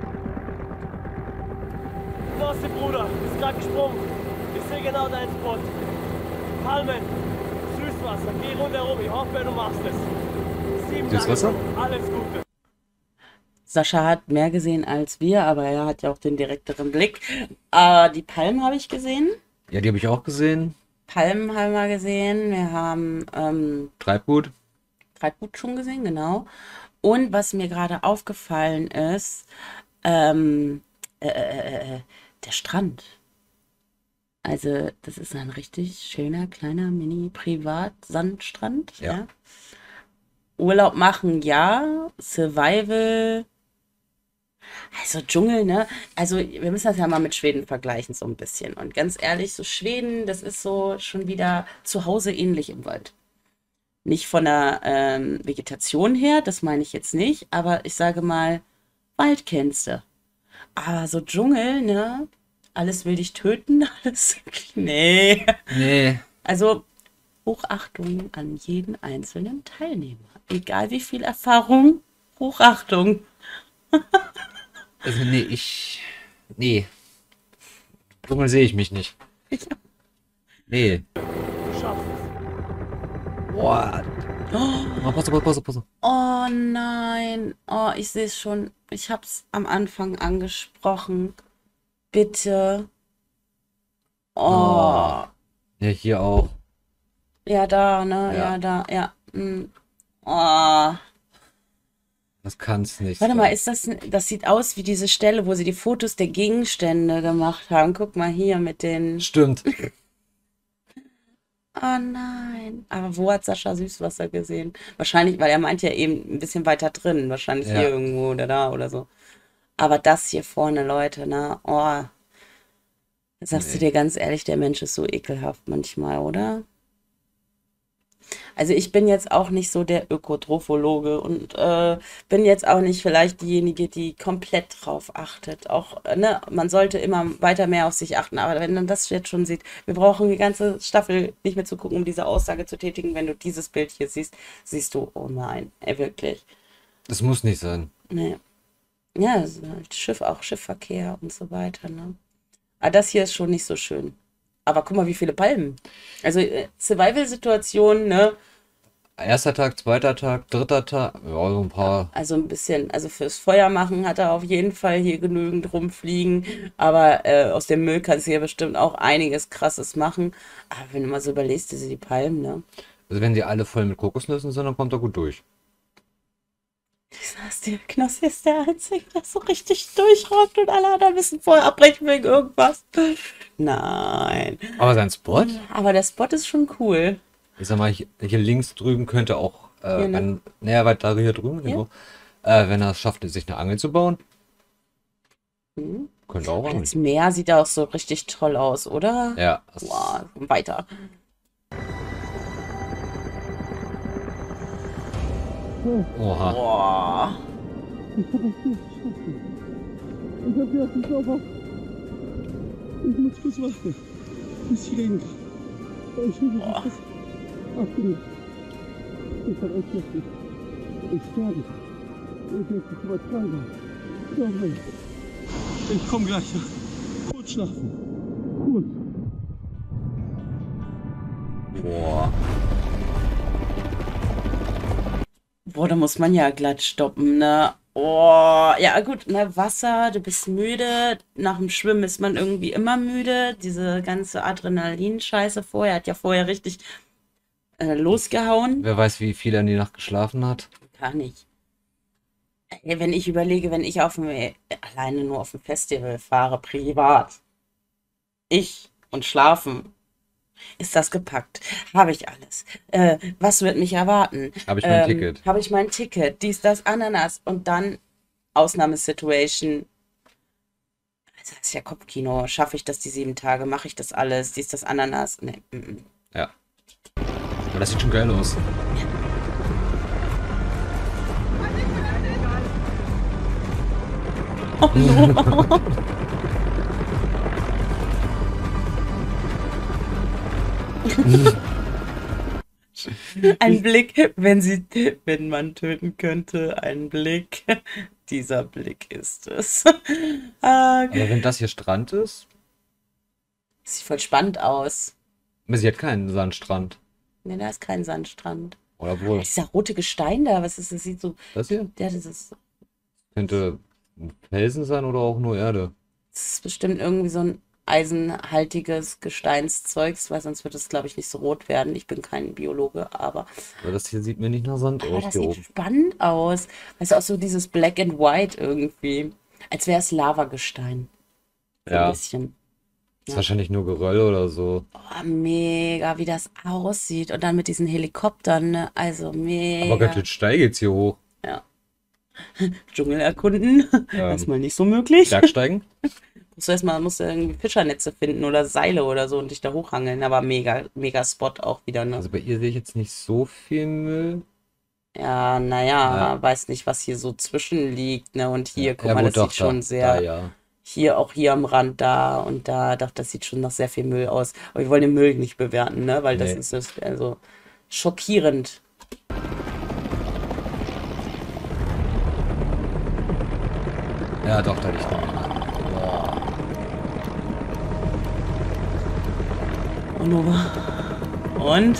Knossi, Bruder, ist gerade gesprungen. Ich sehe genau deinen Spot. Palmen, Süßwasser, geh rundherum. Ich hoffe, du machst es. 7 Süßwasser? Tage, alles Gute. Sascha hat mehr gesehen als wir, aber er hat ja auch den direkteren Blick. Die Palmen habe ich gesehen. Ja, die habe ich auch gesehen. Palmen haben wir gesehen. Wir haben Treibgut. Treibgut schon gesehen, genau. Und was mir gerade aufgefallen ist, der Strand. Also, das ist ein richtig schöner, kleiner Mini-Privat-Sandstrand. Ja. Ja. Urlaub machen, ja. Survival. Also Dschungel, ne? Also wir müssen das ja mal mit Schweden vergleichen, so ein bisschen. Und ganz ehrlich, so Schweden, das ist so schon wieder zu Hause ähnlich im Wald. Nicht von der Vegetation her, das meine ich jetzt nicht, aber ich sage mal, Wald kennst du. Aber so Dschungel, ne? Alles will dich töten, alles. Nee. Nee. Also Hochachtung an jeden einzelnen Teilnehmer. Egal wie viel Erfahrung, Hochachtung. Also nee, nee. Dschungel sehe ich mich nicht. Nee. Du schaffst es. Boah. Oh, Pause. Oh nein. Oh, ich sehe es schon. Ich habe es am Anfang angesprochen. Bitte. Oh. Ja, hier auch. Ja, da, ne? Ja. Ja, da, ja. Oh. Das kann's nicht Warte sein. mal, das sieht aus wie diese Stelle, wo sie die Fotos der Gegenstände gemacht haben. Guck mal hier mit den. Stimmt. Oh nein. Aber wo hat Sascha Süßwasser gesehen? Wahrscheinlich, weil er meint ja eben ein bisschen weiter drin. Wahrscheinlich Ja. hier irgendwo oder da oder so. Aber das hier vorne, Leute, ne? Oh. Sagst du Nee. dir ganz ehrlich, der Mensch ist so ekelhaft manchmal, oder? Also ich bin jetzt auch nicht so der Ökotrophologe und bin jetzt auch nicht vielleicht diejenige, die komplett drauf achtet. Auch, ne, man sollte immer weiter mehr auf sich achten. Aber wenn man das jetzt schon sieht, wir brauchen die ganze Staffel nicht mehr zu gucken, um diese Aussage zu tätigen. Wenn du dieses Bild hier siehst, siehst du, oh nein, ey, wirklich. Das muss nicht sein. Nee. Ja, also halt Schiff, auch Schiffverkehr und so weiter, ne? Aber das hier ist schon nicht so schön. Aber guck mal, wie viele Palmen. Also Survival-Situation, ne? Erster Tag, zweiter Tag, dritter Tag. Ja, so ein paar. Also ein bisschen, also fürs Feuer machen hat er auf jeden Fall hier genügend rumfliegen. Aber aus dem Müll kannst du hier bestimmt auch einiges Krasses machen. Aber wenn du mal so überlegst, diese die Palmen, ne? Also wenn sie alle voll mit Kokosnüssen sind, dann kommt er gut durch. Ich sag's dir, Knossi ist der Einzige, der so richtig durchrockt und alle anderen müssen vorher abbrechen wegen irgendwas. Nein. Aber sein Spot? Aber der Spot ist schon cool. Ich sag mal, hier links drüben könnte auch, Hier, ne? näher weiter hier drüben, Hier? irgendwo, wenn er es schafft, sich eine Angel zu bauen, Hm. könnte auch angeln. Das Meer sieht auch so richtig toll aus, oder? Ja, Wow, weiter. oha. Boah. Ich hab gedacht, ich glaub auf. Ich muss kurz warten. Bis ich reden kann. Ich will nicht das abgelegt. Ich hab echt heftig. Ich sterbe. Ich will nicht übertreiben. Glaub mir. Ich komm gleich. Kurz schlafen. Kurz. Boah. Boah, da muss man ja glatt stoppen, ne? Oh, ja gut, ne, Wasser, du bist müde. Nach dem Schwimmen ist man irgendwie immer müde. Diese ganze Adrenalin-Scheiße vorher hat ja vorher richtig losgehauen. Wer weiß, wie viel er in die Nacht geschlafen hat. Gar nicht. Ey, wenn ich überlege, wenn ich alleine nur auf dem Festival fahre, privat, ich und schlafen, ist das gepackt? Habe ich alles? Was wird mich erwarten? Habe ich mein Ticket? Habe ich mein Ticket? Dies, das, Ananas. Und dann Ausnahmesituation. Also das ist ja Kopfkino. Schaffe ich das die 7 Tage? Mache ich das alles? Dies, das, Ananas? Nee. Ja. Aber das sieht schon geil aus. Oh no. Ein Blick, wenn man töten könnte, ein Blick. Dieser Blick ist es. Aber wenn das hier Strand ist, Sieht voll spannend aus. sie hat keinen Sandstrand. Ne, da ist kein Sandstrand. Oder wohl. Dieser rote Gestein da, was ist das? Sieht so. Das hier? Ja, das ist Könnte ein Felsen sein oder auch nur Erde. bestimmt irgendwie so ein eisenhaltiges Gesteinszeugs, weil sonst wird es, glaube ich, nicht so rot werden. Ich bin kein Biologe, aber Aber das hier sieht mir nicht nach Sand Aber aus das hier sieht oben. spannend aus. Weißt du, auch so dieses Black and White irgendwie. Als wäre es Lavagestein. So Ja. ein bisschen. Ist wahrscheinlich nur Geröll oder so. Oh, mega, wie das aussieht. Und dann mit diesen Helikoptern, ne? Also mega. Aber ganz steil geht's hier hoch. Dschungel erkunden. Erstmal nicht so möglich. Bergsteigen? Musst du irgendwie Fischernetze finden oder Seile oder so und dich da hochhangeln. Aber mega, mega Spot auch wieder, ne? Also bei ihr sehe ich jetzt nicht so viel Müll. Ja, naja, Ja. weiß nicht, was hier so zwischen liegt, ne? Und hier, guck Ja, mal, gut, das doch, sieht schon da, sehr. da, ja. Hier, auch hier am Rand, da und da. Doch, das sieht schon nach sehr viel Müll aus. Aber wir wollen den Müll nicht bewerten, ne? Weil das Nee. ist also schockierend. Ja, doch, da liegt eine Menge. Und?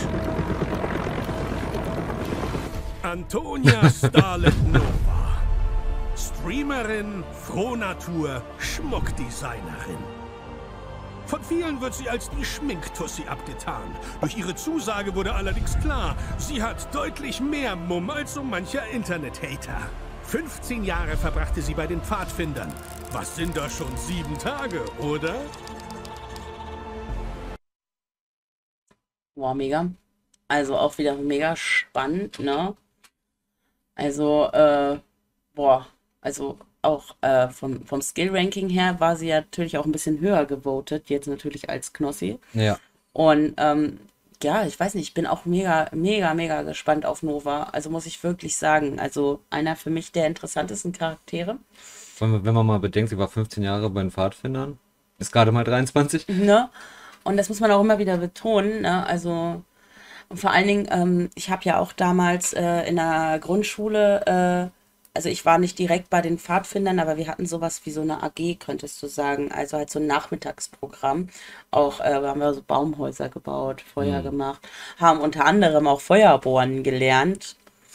Antonia Starlet-Nova. Streamerin, Frohnatur, Schmuckdesignerin. Von vielen wird sie als die Schminktussi abgetan. Durch ihre Zusage wurde allerdings klar, sie hat deutlich mehr Mumm als so mancher Internet-Hater. 15 Jahre verbrachte sie bei den Pfadfindern. Was sind da schon 7 Tage, oder? Boah, mega. Also auch wieder mega spannend, ne? Also, boah, also auch vom Skill-Ranking her war sie ja natürlich auch ein bisschen höher gewotet, jetzt natürlich als Knossi. Ja. Und ja, ich weiß nicht, ich bin auch mega, mega, mega gespannt auf Nova. Also muss ich wirklich sagen, also einer für mich der interessantesten Charaktere. Wenn man mal bedenkt, sie war 15 Jahre bei den Pfadfindern, ist gerade mal 23. Ne? Und das muss man auch immer wieder betonen, ne? Also und vor allen Dingen, ich habe ja auch damals in der Grundschule also ich war nicht direkt bei den Pfadfindern, aber wir hatten sowas wie so eine AG, könntest du sagen. Also halt so ein Nachmittagsprogramm. Auch haben wir so Baumhäuser gebaut, Feuer gemacht, haben unter anderem auch Feuerbohren gelernt.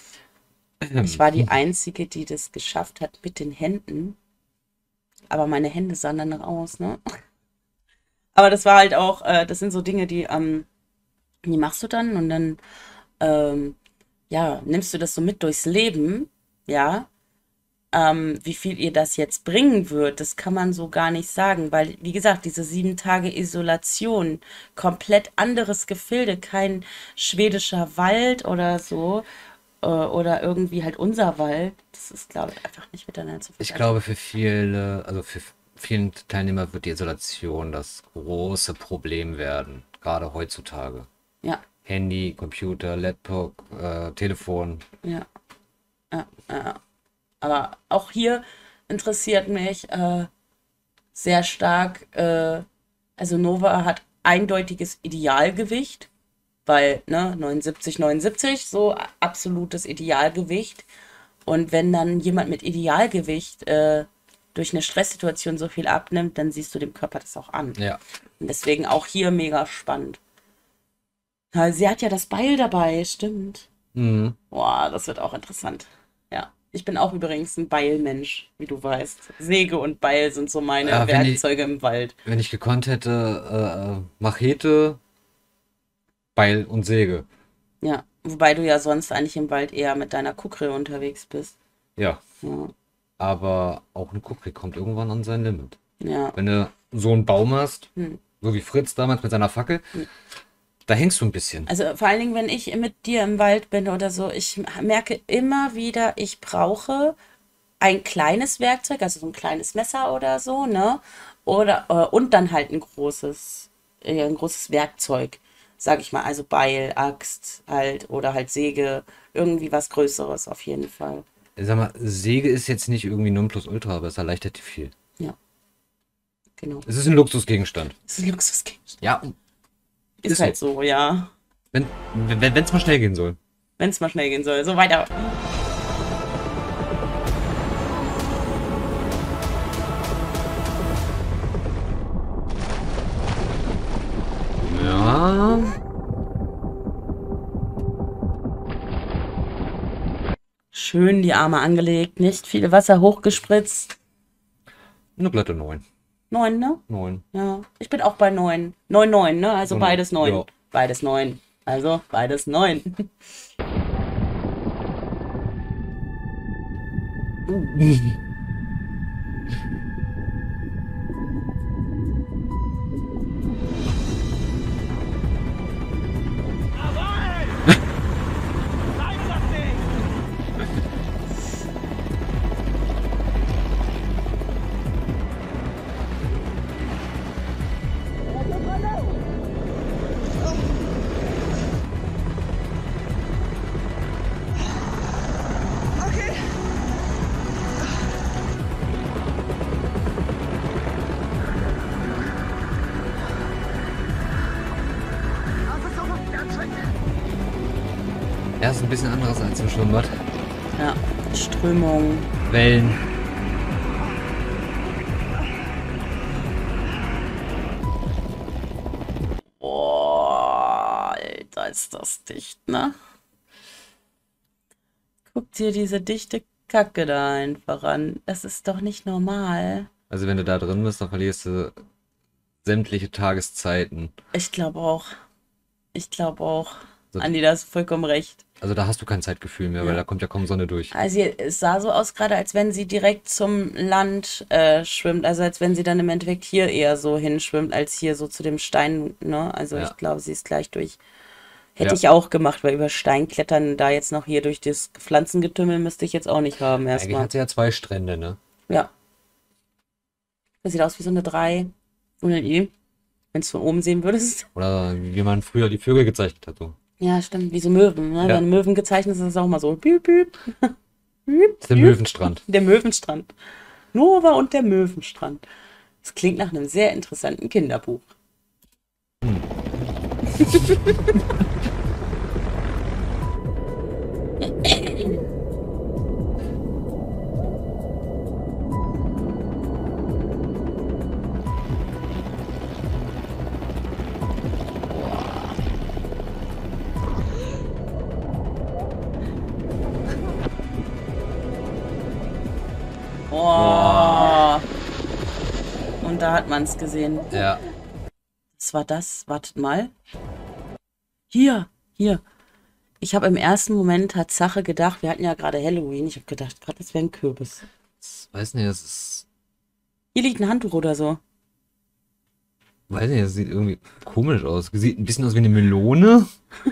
Ich war die Einzige, die das geschafft hat mit den Händen. Aber meine Hände sahen dann aus, ne? Aber das war halt auch, das sind so Dinge, die machst du dann und dann, ja, nimmst du das so mit durchs Leben, ja. Wie viel ihr das jetzt bringen wird, das kann man so gar nicht sagen, weil, wie gesagt, diese 7 Tage Isolation, komplett anderes Gefilde, kein schwedischer Wald oder so, oder irgendwie halt unser Wald, das ist, glaube ich, einfach nicht miteinander zu Ich vergleichen. glaube, für viele, also für vielen Teilnehmer wird die Isolation das große Problem werden, gerade heutzutage. Ja, Handy, Computer, Laptop, Telefon. ja, ja, ja. Aber auch hier interessiert mich sehr stark, also Nova hat eindeutiges Idealgewicht, weil, ne, 79, 79, so absolutes Idealgewicht. Und wenn dann jemand mit Idealgewicht durch eine Stresssituation so viel abnimmt, dann siehst du dem Körper das auch an. Ja. Und deswegen auch hier mega spannend. Ja, sie hat ja das Beil dabei, stimmt. Mhm. Boah, das wird auch interessant. Ja. Ich bin auch übrigens ein Beilmensch, wie du weißt. Säge und Beil sind so meine Ja, wenn Werkzeuge im Wald. Wenn ich gekonnt hätte, Machete, Beil und Säge. Ja. Wobei du ja sonst eigentlich im Wald eher mit deiner Kukri unterwegs bist. Ja. Ja. Aber auch ein Kukri kommt irgendwann an sein Limit. Ja. Wenn du so einen Baum hast, Hm. so wie Fritz damals mit seiner Fackel, da hängst du ein bisschen. Also vor allen Dingen, wenn ich mit dir im Wald bin oder so, ich merke immer wieder, ich brauche ein kleines Werkzeug, also so ein kleines Messer oder so, ne? Oder und dann halt ein großes Werkzeug, sag ich mal, also Beil, Axt halt oder halt Säge, irgendwie was Größeres auf jeden Fall. Sag mal, Säge ist jetzt nicht irgendwie Nonplusultra, aber es erleichtert dir viel. Ja, genau. Es ist ein Luxusgegenstand. Das ist ein Luxusgegenstand. Ja, Ist Ist halt so, ja. wenn's mal schnell gehen soll. Wenn es mal schnell gehen soll. So weiter. Ja. Schön die Arme angelegt, nicht viel Wasser hochgespritzt. Eine glatte 9. 9, ne? 9. Ja. Ich bin auch bei 9. 9, 9, ne? Also So, beides 9. ja. Beides 9. Also beides 9. Ja, ist ein bisschen anderes als im Schwimmbad. Ja. Strömung. Wellen. Boah, Alter, ist das dicht, ne? Guck dir diese dichte Kacke da einfach an. Das ist doch nicht normal. Also wenn du da drin bist, dann verlierst du sämtliche Tageszeiten. Ich glaube auch. Ich glaube auch. So. Andi, da hast du vollkommen recht. Also da hast du kein Zeitgefühl mehr, weil da kommt ja kaum Sonne durch. Also es sah so aus gerade, als wenn sie direkt zum Land schwimmt. Also als wenn sie dann im Endeffekt hier eher so hinschwimmt, als hier so zu dem Stein, ne? Also Ja. ich glaube, sie ist gleich durch. Hätte Ja. ich auch gemacht, weil über Stein klettern, da jetzt noch hier durch das Pflanzengetümmel müsste ich jetzt auch nicht haben Eigentlich erstmal. hat sie ja 2 Strände, ne? Ja. Das sieht aus wie so eine 3 ohne I. Wenn du es von oben sehen würdest. Oder wie man früher die Vögel gezeichnet hat. So. Ja, stimmt, wie so Möwen. Ne? Ja. Wenn Möwen gezeichnet ist, ist es auch mal so. Piep, piep. Piep, Das ist der piep. Möwenstrand. Der Möwenstrand. Nova und der Möwenstrand. Das klingt nach einem sehr interessanten Kinderbuch. da hat man es gesehen. Ja. Was war das? Wartet mal. Hier. Ich habe im ersten Moment Tatsache gedacht, wir hatten ja gerade Halloween. Ich habe gedacht, gerade das wäre ein Kürbis. Weiß nicht, das ist. Hier liegt ein Handtuch oder so. Weiß nicht, das sieht irgendwie komisch aus. Sieht ein bisschen aus wie eine Melone.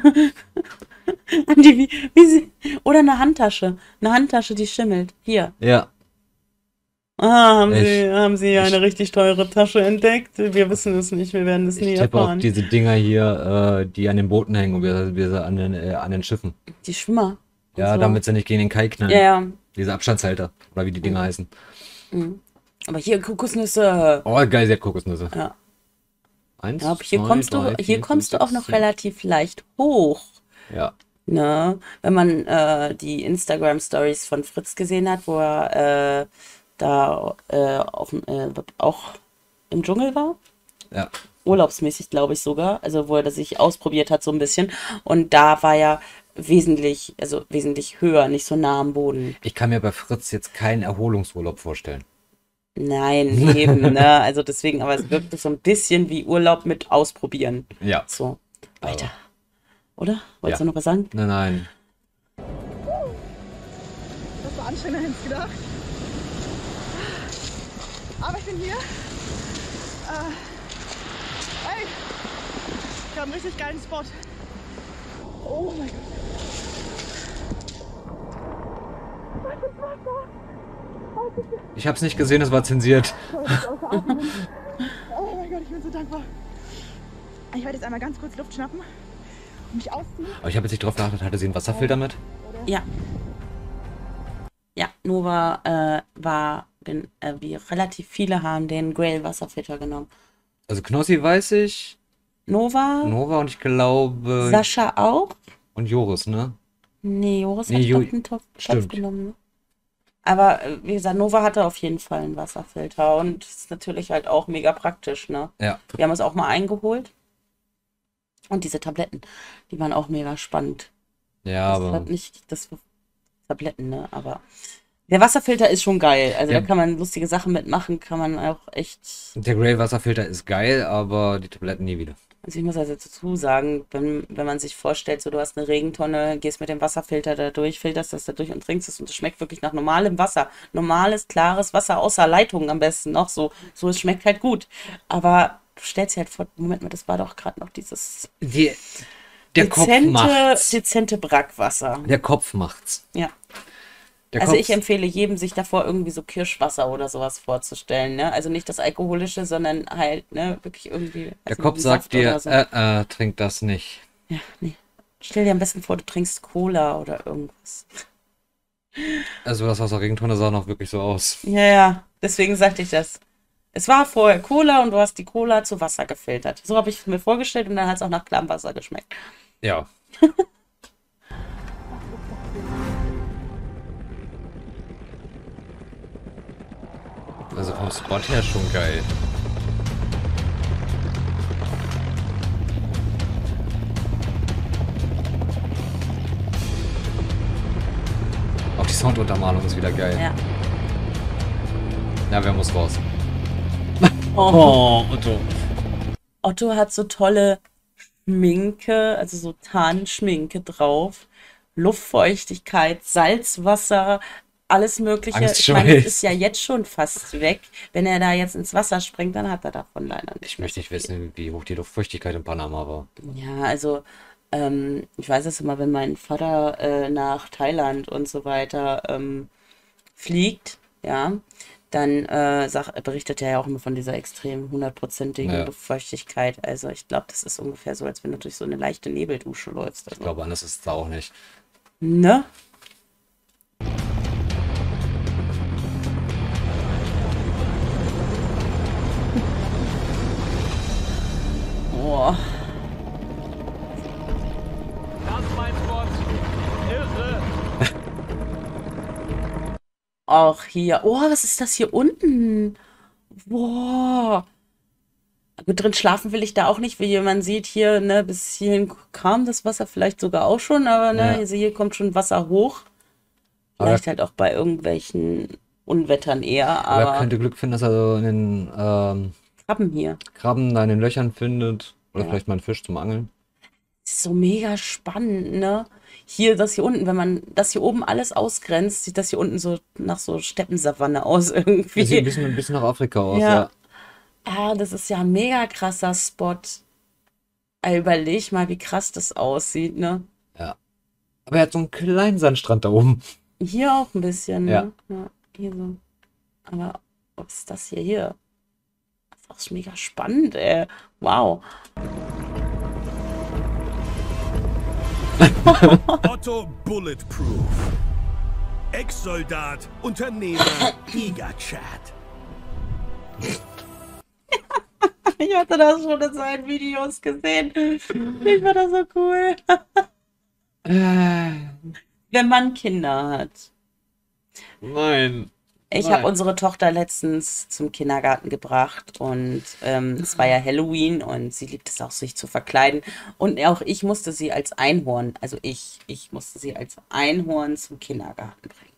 Andi, oder eine Handtasche. Eine Handtasche, die schimmelt. Hier. Ja. Ah, haben Sie eine richtig teure Tasche entdeckt? Wir wissen es nicht, wir werden es nie Ich tippe auf erfahren. diese Dinger hier, die an den Booten hängen und wir sie an den Schiffen. Die Schwimmer. und Ja, so. damit sie nicht gegen den Kai knallen. Ja, ja. Diese Abstandshalter. Oder wie die Dinger heißen. Aber hier Kokosnüsse. Oh, geil, sie hat Kokosnüsse. Ja. Eins, Ja, hier zwei, kommst drei, du, vier, kommst du fünf, auch noch sechs, relativ leicht hoch. Ja. Ne? Wenn man die Instagram-Stories von Fritz gesehen hat, wo er da auch im Dschungel war. Ja. Urlaubsmäßig, glaube ich sogar. Also wo er das sich ausprobiert hat so ein bisschen. Und da war er wesentlich höher, nicht so nah am Boden. Ich kann mir bei Fritz jetzt keinen Erholungsurlaub vorstellen. Nein, eben, ne? Also deswegen, aber es wirkt so ein bisschen wie Urlaub mit Ausprobieren. Ja. So, weiter. Oder? Wolltest Ja. du noch was sagen? Nein. Das war anstrengender als gedacht. Aber ich bin hier. Hey, ich habe einen richtig geilen Spot. Oh mein Gott. Ich hab's nicht gesehen, es war zensiert. Oh mein Gott, ich bin so dankbar. Ich werde jetzt einmal ganz kurz Luft schnappen und mich ausziehen. Aber ich habe jetzt nicht drauf geachtet, hatte sie einen Wasserfilter mit? Ja. Ja, Nova wie relativ viele haben den Grail Wasserfilter genommen. Also Knossi weiß ich, Nova, Nova und ich glaube Sascha auch. und Joris, ne? Nee, Joris Nee, hat Jo- doch einen Topf stimmt. genommen. Ne? Aber wie gesagt, Nova hatte auf jeden Fall einen Wasserfilter und ist natürlich halt auch mega praktisch, ne? Ja. Wir haben es auch mal eingeholt. Und diese Tabletten, die waren auch mega spannend. Ja, Das aber hat nicht das Tabletten, ne? Aber der Wasserfilter ist schon geil. Also Ja. da kann man lustige Sachen mitmachen, kann man auch echt. der Grey Wasserfilter ist geil, aber die Tabletten nie wieder. Also ich muss also dazu sagen, wenn man sich vorstellt, so du hast eine Regentonne, gehst mit dem Wasserfilter da durch, filterst das da durch und trinkst es und es schmeckt wirklich nach normalem Wasser. Normales, klares Wasser, außer Leitungen am besten noch so. So, es schmeckt halt gut. Aber du stellst dir halt vor, Moment mal, das war doch gerade noch dieses Der Kopf macht's. dezente Brackwasser. Der Kopf macht's. Ja. Der Also Kopf, ich empfehle jedem, sich davor irgendwie so Kirschwasser oder sowas vorzustellen, ne? Also nicht das Alkoholische, sondern halt, ne, wirklich irgendwie. der weiß nicht, Kopf wie sagt Saft oder dir, so. trink das nicht. Ja, nee. Stell dir am besten vor, du trinkst Cola oder irgendwas. Also das aus der Regentonne sah noch wirklich so aus. Ja, ja, deswegen sagte ich das. Es war vorher Cola und du hast die Cola zu Wasser gefiltert. So habe ich es mir vorgestellt und dann hat es auch nach klarem Wasser geschmeckt. Ja. Also vom Spot her schon geil. Auch die Sounduntermalung ist wieder geil. Ja. Ja, wer muss raus? Oh. Otto. Otto hat so tolle Schminke, also so Tarnschminke drauf. Luftfeuchtigkeit, Salzwasser, alles Mögliche. Ich meine, Angstschweiß. es ist ja jetzt schon fast weg. Wenn er da jetzt ins Wasser springt, dann hat er davon leider nicht. Ich möchte nicht wissen, wie hoch die Luftfeuchtigkeit in Panama war. Ja, also ich weiß es immer, wenn mein Vater nach Thailand und so weiter fliegt, ja, dann berichtet er ja auch immer von dieser extrem 100%igen Ja. Luftfeuchtigkeit. Also ich glaube, das ist ungefähr so, als wenn du durch so eine leichte Nebeldusche läufst. Ich Also, glaube, anders ist es da auch nicht. ne? Oh. Das ist mein Spot. Irre. Auch hier. Oh, was ist das hier unten? Boah. Gut, drin schlafen will ich da auch nicht, wie man sieht hier, ne, bis hierhin kam das Wasser vielleicht sogar auch schon, aber ne, Ja. also hier kommt schon Wasser hoch. Aber Vielleicht halt auch bei irgendwelchen Unwettern eher, Aber er aber könnte Glück finden, dass er so in den Krabben hier. Krabben da in den Löchern findet. Oder Ja. vielleicht mal einen Fisch zum Angeln. Das ist so mega spannend, ne? Hier, das hier unten, wenn man das hier oben alles ausgrenzt, sieht das hier unten so nach so Steppensavanne aus Das sieht irgendwie. ein bisschen nach Afrika aus, Ja. ja. Ah, das ist ja ein mega krasser Spot. Überleg mal, wie krass das aussieht, ne? Aber er hat so einen kleinen Sandstrand da oben. Hier auch ein bisschen, Ja. ne? Ja, hier so. Aber was ist das hier? Das ist auch mega spannend, ey. Wow. Otto Bulletproof. Ex-Soldat, Unternehmer, Giga-Chat. Ich hatte das schon in seinen Videos gesehen. Ich war das so cool. Wenn man Kinder hat. Nein. Ich habe unsere Tochter letztens zum Kindergarten gebracht und es war ja Halloween und sie liebt es auch, sich zu verkleiden. Und auch ich musste sie als Einhorn, also ich musste sie als Einhorn zum Kindergarten bringen.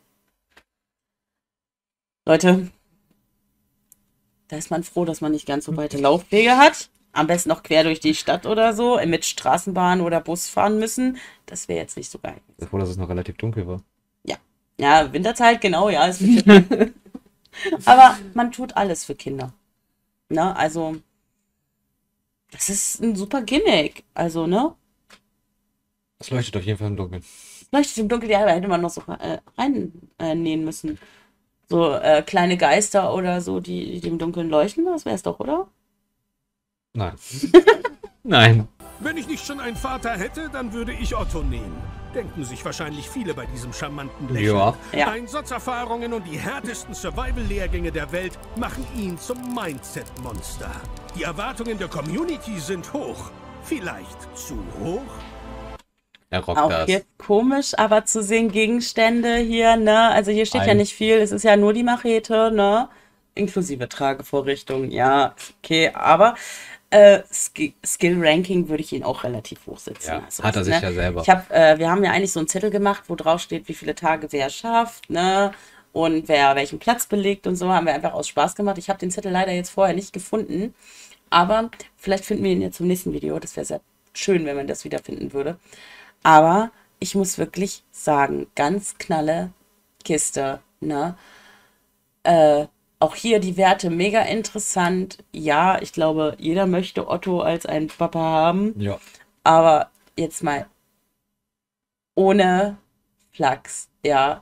Leute, da ist man froh, dass man nicht ganz so weite Laufwege hat. Am besten noch quer durch die Stadt oder so, mit Straßenbahn oder Bus fahren müssen. Das wäre jetzt nicht so geil. Obwohl, dass es noch relativ dunkel war. Ja, Winterzeit, genau, ja. Es wird aber man tut alles für Kinder. Ne, also, das ist ein super Gimmick. Also, ne? Es leuchtet auf jeden Fall im Dunkeln. Leuchtet im Dunkeln, ja, hätte man noch so reinnähen müssen. So kleine Geister oder so, die im Dunkeln leuchten, das wäre es doch, oder? Nein. Nein. Wenn ich nicht schon einen Vater hätte, dann würde ich Otto nehmen. Denken sich wahrscheinlich viele bei diesem charmanten Lächeln. Ja. Ja. Einsatzerfahrungen und die härtesten Survival-Lehrgänge der Welt machen ihn zum Mindset-Monster. Die Erwartungen der Community sind hoch. Vielleicht zu hoch? Er rockt Auch das. hier komisch, aber zu sehen Gegenstände hier, ne? Also hier steht ja nicht viel, es ist ja nur die Machete, ne? Inklusive Tragevorrichtung, ja, okay, aber Skill-Ranking würde ich ihn auch relativ hoch setzen. Ja, Also, hat er sich ne? ja selber. Wir haben ja eigentlich so einen Zettel gemacht, wo drauf steht, wie viele Tage wer schafft, ne? Und wer welchen Platz belegt und so, haben wir einfach aus Spaß gemacht. Ich habe den Zettel leider jetzt vorher nicht gefunden, aber vielleicht finden wir ihn ja zum nächsten Video. Das wäre sehr schön, wenn man das wiederfinden würde. Aber ich muss wirklich sagen, ganz knalle Kiste, ne? Auch hier die Werte mega interessant. Ja, ich glaube, jeder möchte Otto als einen Papa haben. Ja. Aber jetzt mal ohne Flachs, ja.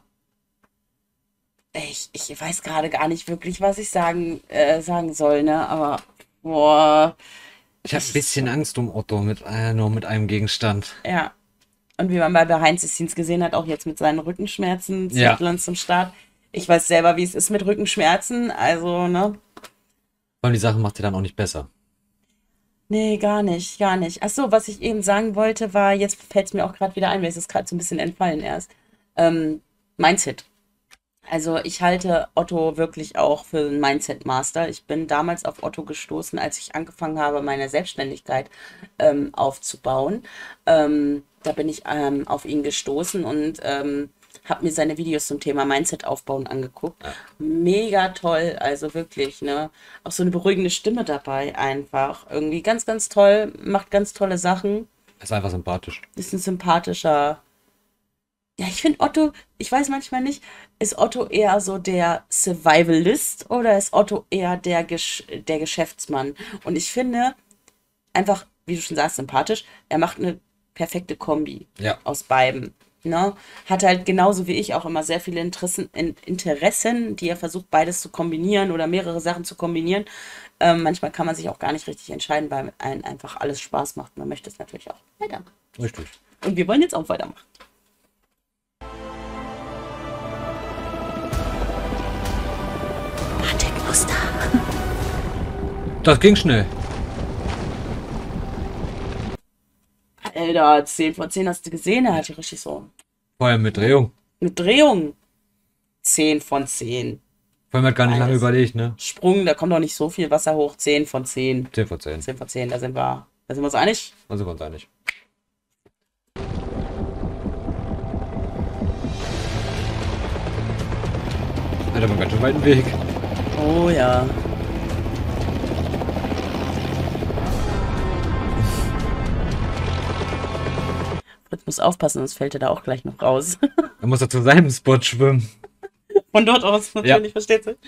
Ich weiß gerade gar nicht wirklich, was ich sagen soll, ne? Aber, boah, Ich habe ein bisschen Angst um Otto nur mit einem Gegenstand. ja. Und wie man bei Behind the Scenes gesehen hat, auch jetzt mit seinen Rückenschmerzen, Ja. Zetteln zum Start. Ich weiß selber, wie es ist mit Rückenschmerzen, also, ne? Vor allem die Sache macht ihr dann auch nicht besser. Nee, gar nicht, gar nicht. Ach so, was ich eben sagen wollte, war, jetzt fällt es mir auch gerade wieder ein, mir ist es gerade so ein bisschen entfallen erst. Mindset. Also ich halte Otto wirklich auch für einen Mindset-Master. Ich bin damals auf Otto gestoßen, als ich angefangen habe, meine Selbstständigkeit aufzubauen. Da bin ich auf ihn gestoßen und habe mir seine Videos zum Thema Mindset aufbauen angeguckt. Mega toll, also wirklich, ne? Auch so eine beruhigende Stimme dabei einfach. Irgendwie ganz, ganz toll, macht ganz tolle Sachen. Er ist einfach sympathisch. Ist ein sympathischer. Ja, ich finde Otto, ich weiß manchmal nicht, ist Otto eher so der Survivalist oder ist Otto eher der Geschäftsmann? Und ich finde einfach, wie du schon sagst, sympathisch, er macht eine perfekte Kombi Ja. aus beiden. Ne? Hat halt genauso wie ich auch immer sehr viele Interessen, die er versucht, beides zu kombinieren oder mehrere Sachen zu kombinieren. Manchmal kann man sich auch gar nicht richtig entscheiden, weil einem einfach alles Spaß macht. Man möchte es natürlich auch weitermachen. Richtig. Und wir wollen jetzt auch weitermachen. Muster. Das ging schnell. Alter, 10 von 10 hast du gesehen, er hat hier richtig so Vorher mit Drehung. eine Drehung. 10 von 10. Vorher hat gar nicht lange Alles. überlegt, ne? Sprung, da kommt doch nicht so viel Wasser hoch. 10 von 10. 10 von 10. 10 von 10, da sind wir uns einig. Da sind wir uns einig. Hat aber einen ganz schön weiten Weg. Oh ja. muss aufpassen, sonst fällt er da auch gleich noch raus. Dann muss er zu seinem Spot schwimmen. Von dort aus natürlich, Ja. versteht sich.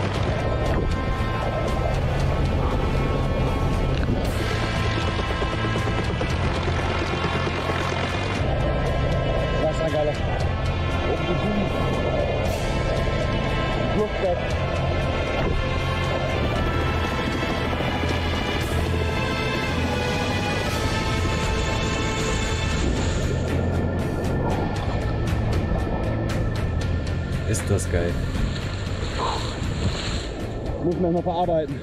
Wassergalle. Oben die Bühne. Fluchtbett. Ist das geil. Muss man mal verarbeiten.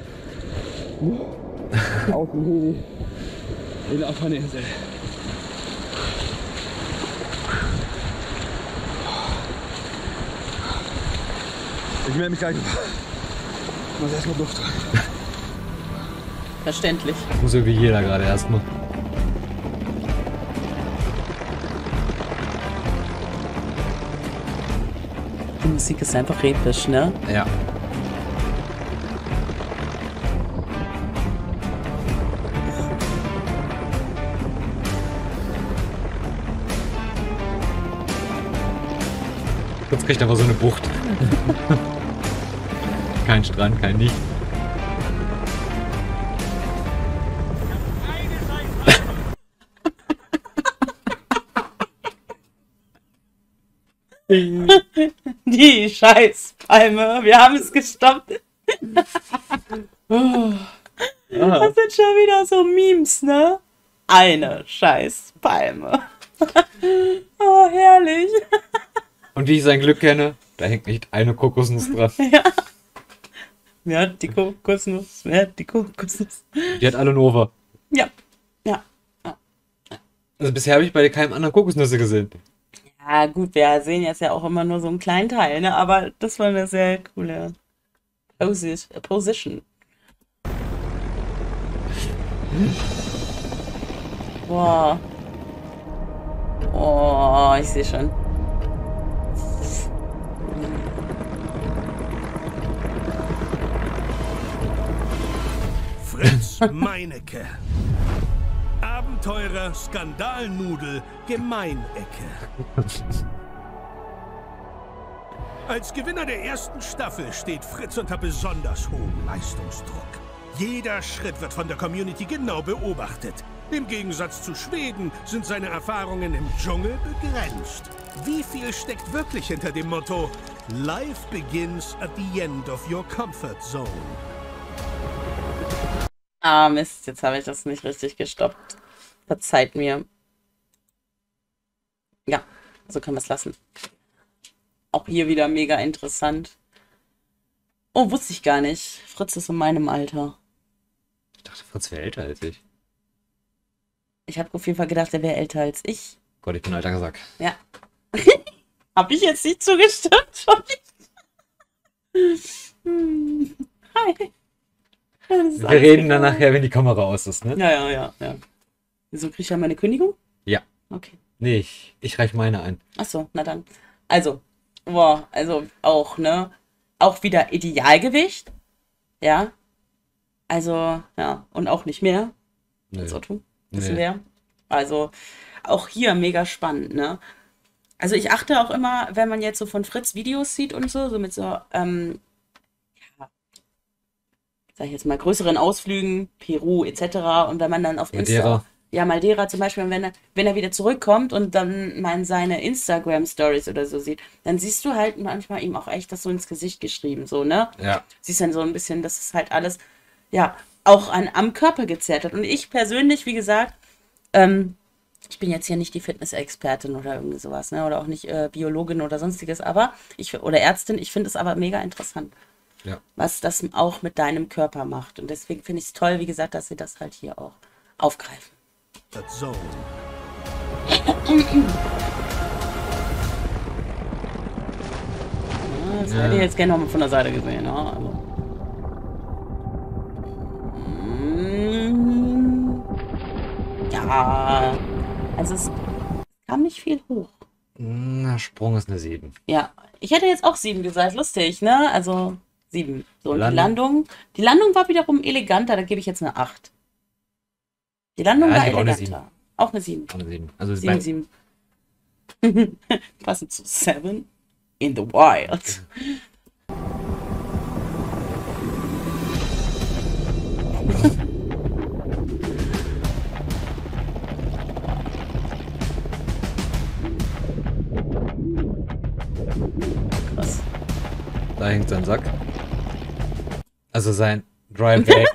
Aus dem Heli. In der Fernese. Ich melde mich gleich. Ich muss erstmal Luft rein. Verständlich. Muss irgendwie jeder gerade erstmal. Die Musik ist einfach episch, ne? Ja. Jetzt kriegt aber so eine Bucht. Kein Strand, kein Nicht. Die Scheißpalme, wir haben es gestoppt. Das sind schon wieder so Memes, ne? Eine Scheißpalme. Oh, herrlich. Und wie ich sein Glück kenne, da hängt nicht eine Kokosnuss dran. Wer hat die Kokosnuss? Wer hat die Kokosnuss? Die hat alle Nova. Ja, ja. Also bisher habe ich bei keinem anderen Kokosnüsse gesehen. Ja, gut, wir sehen jetzt ja auch immer nur so einen kleinen Teil, ne? Aber das war eine sehr coole Position. Boah. Oh, ich sehe schon. Fritz Meinecke. Abenteurer, Skandalnudel, Gemeinecke. Als Gewinner der ersten Staffel steht Fritz unter besonders hohem Leistungsdruck. Jeder Schritt wird von der Community genau beobachtet. Im Gegensatz zu Schweden sind seine Erfahrungen im Dschungel begrenzt. Wie viel steckt wirklich hinter dem Motto Life begins at the end of your comfort zone? Ah, Mist, jetzt habe ich das nicht richtig gestoppt. Verzeiht mir. Ja, so können wir es lassen. Auch hier wieder mega interessant. Oh, wusste ich gar nicht. Fritz ist in meinem Alter. Ich dachte, Fritz wäre älter als ich. Ich habe auf jeden Fall gedacht, er wäre älter als ich. Gott, ich bin alter gesagt. Ja. Habe ich jetzt nicht zugestimmt? Hi. Ja, das ist Wir alles reden dann egal. nachher, wenn die Kamera aus ist, ne? Ja. Wieso kriege ich ja meine Kündigung? Ja. Okay. Nee, ich reiche meine ein. Achso, na dann. Also, boah, also auch, ne? Auch wieder Idealgewicht. Ja. Also, ja, und auch nicht mehr. Nö. Als Otto. Wissen Nee. wir. Also, auch hier mega spannend, ne? Also ich achte auch immer, wenn man jetzt so von Fritz Videos sieht und so mit so, ja, sag ich jetzt mal, größeren Ausflügen, Peru etc. Und wenn man dann auf Madeira. ja, Madeira zum Beispiel, wenn er wieder zurückkommt und dann mal seine Instagram-Stories oder so sieht, dann siehst du halt manchmal ihm auch echt das so ins Gesicht geschrieben, so, ne? Ja. Siehst dann so ein bisschen, dass es halt alles, ja, auch am Körper gezerrt hat. Und ich persönlich, wie gesagt, ich bin jetzt hier nicht die Fitness-Expertin oder irgendwie sowas, ne? Oder auch nicht Biologin oder sonstiges, aber oder Ärztin, ich finde es aber mega interessant, Ja. was das auch mit deinem Körper macht. Und deswegen finde ich es toll, wie gesagt, dass sie das halt hier auch aufgreifen. Zone. Ja, das hätte ich jetzt gerne noch mal von der Seite gesehen, ja. Also. Ja, also es kam nicht viel hoch. Na, Sprung ist eine 7. Ja, ich hätte jetzt auch 7 gesagt, lustig, ne? Also 7. So, und Landung. die Landung war wiederum eleganter, da gebe ich jetzt eine 8. Die Landung Ja, ich war gebe auch eine eleganter. Auch eine 7. Auch eine 7. Also 7, 7. Passend zu 7 in the Wild. Krass. Da hängt sein Sack. Also sein Dryback.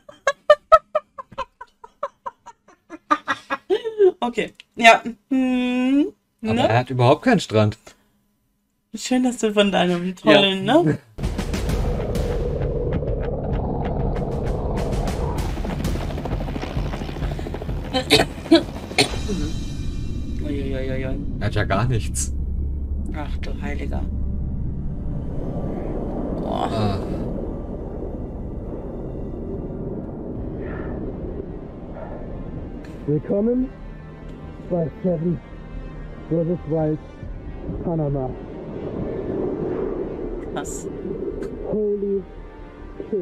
Okay, ja. Aber Ne? er hat überhaupt keinen Strand. Schön, dass du von deinem tollen, ne? Uiuiuiui. Er hat ja gar nichts. Ach du Heiliger. Boah. Ah. Willkommen bei Seven vs. Wild, Panama. Krass. Holy shit.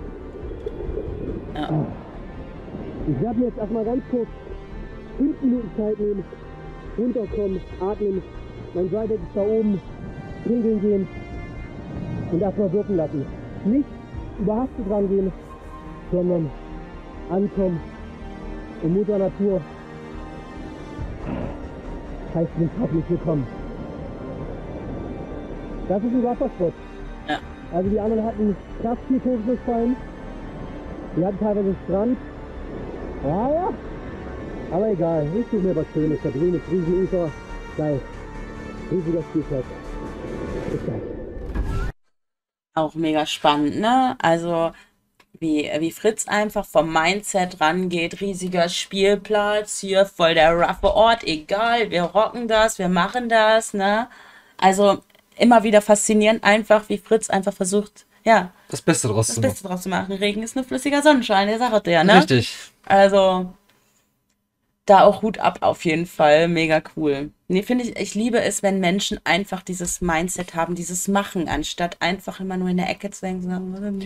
Ja. Ich werde mir jetzt erstmal ganz kurz 5 Minuten Zeit nehmen, runterkommen, atmen, mein Dryback ist da oben, pinkeln gehen und erstmal wirken lassen. Nicht überhastet rangehen, sondern ankommen und Mutter Natur heißt mich herzlich willkommen. Das ist ein Wasserspot. Ja. Also die anderen hatten krass viel Kokosnussfallen. Die hatten teilweise Strand. Ja. Aber egal, ich suche mir was Schönes. Da drüben ist Riesenufer. Geil. Riesiger Spielplatz. Ist geil. Auch mega spannend, ne? Also, wie Fritz einfach vom Mindset rangeht. Riesiger Spielplatz, hier voll der roughe Ort. Egal, wir rocken das, wir machen das, ne? Also, immer wieder faszinierend einfach, wie Fritz einfach versucht, ja, Das Beste draus das zu machen. Beste draus zu machen. Regen ist nur flüssiger Sonnenschein, der sagt der, ne? Richtig. Also, da auch Hut ab auf jeden Fall. Mega cool. Nee, finde ich liebe es, wenn Menschen einfach dieses Mindset haben, dieses Machen, anstatt einfach immer nur in der Ecke zu hängen.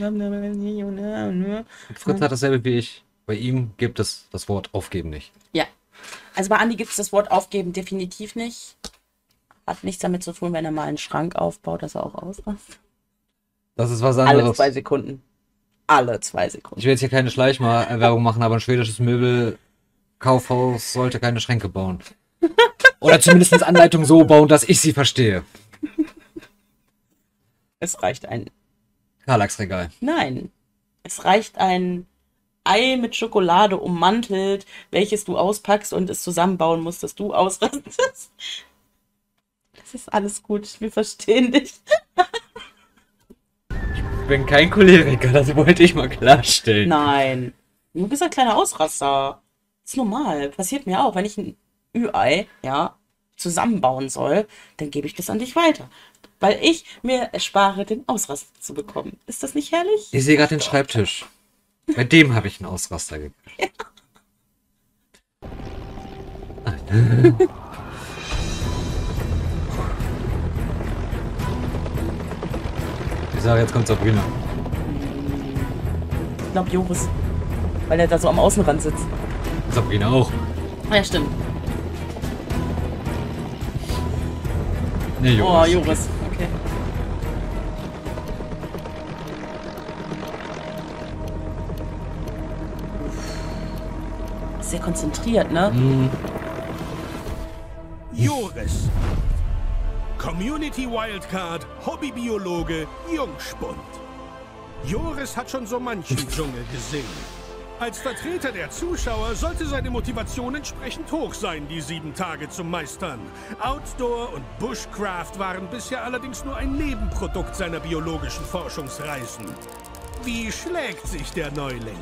Fritz hat dasselbe wie ich. Bei ihm gibt es das Wort aufgeben nicht. Ja. Also bei Andi gibt es das Wort aufgeben definitiv nicht. Hat nichts damit zu tun, wenn er mal einen Schrank aufbaut, dass er auch ausrastet. Das ist was Alle anderes. 2 Sekunden. Alle 2 Sekunden. Ich will jetzt hier keine Schleichwerbung machen, aber ein schwedisches Möbelkaufhaus sollte keine Schränke bauen. Oder zumindest Anleitungen so bauen, dass ich sie verstehe. Es reicht ein... Kallaxregal. Nein. Es reicht ein Ei mit Schokolade ummantelt, welches du auspackst und es zusammenbauen musst, dass du ausrastest. Das ist alles gut. Wir verstehen dich. Ich bin kein Choleriker, das wollte ich mal klarstellen. Nein. Du bist ein kleiner Ausraster. Ist normal. Passiert mir auch. Wenn ich ein Ü-Ei, ja, zusammenbauen soll, dann gebe ich das an dich weiter. Weil ich mir erspare, den Ausraster zu bekommen. Ist das nicht herrlich? Ich sehe gerade den Schreibtisch. Bei dem habe ich einen Ausraster gekriegt. Ich sage, jetzt kommt Sabrina. Ich glaube Joris. Weil er da so am Außenrand sitzt. Sabrina auch. Ah, ja, stimmt. Nee, Joris. Oh, Joris. Okay. Sehr konzentriert, ne? Hm, Joris. Community Wildcard, Hobbybiologe, Jungspund. Joris hat schon so manchen Dschungel gesehen. Als Vertreter der Zuschauer sollte seine Motivation entsprechend hoch sein, die 7 Tage zu meistern. Outdoor und Bushcraft waren bisher allerdings nur ein Nebenprodukt seiner biologischen Forschungsreisen. Wie schlägt sich der Neuling?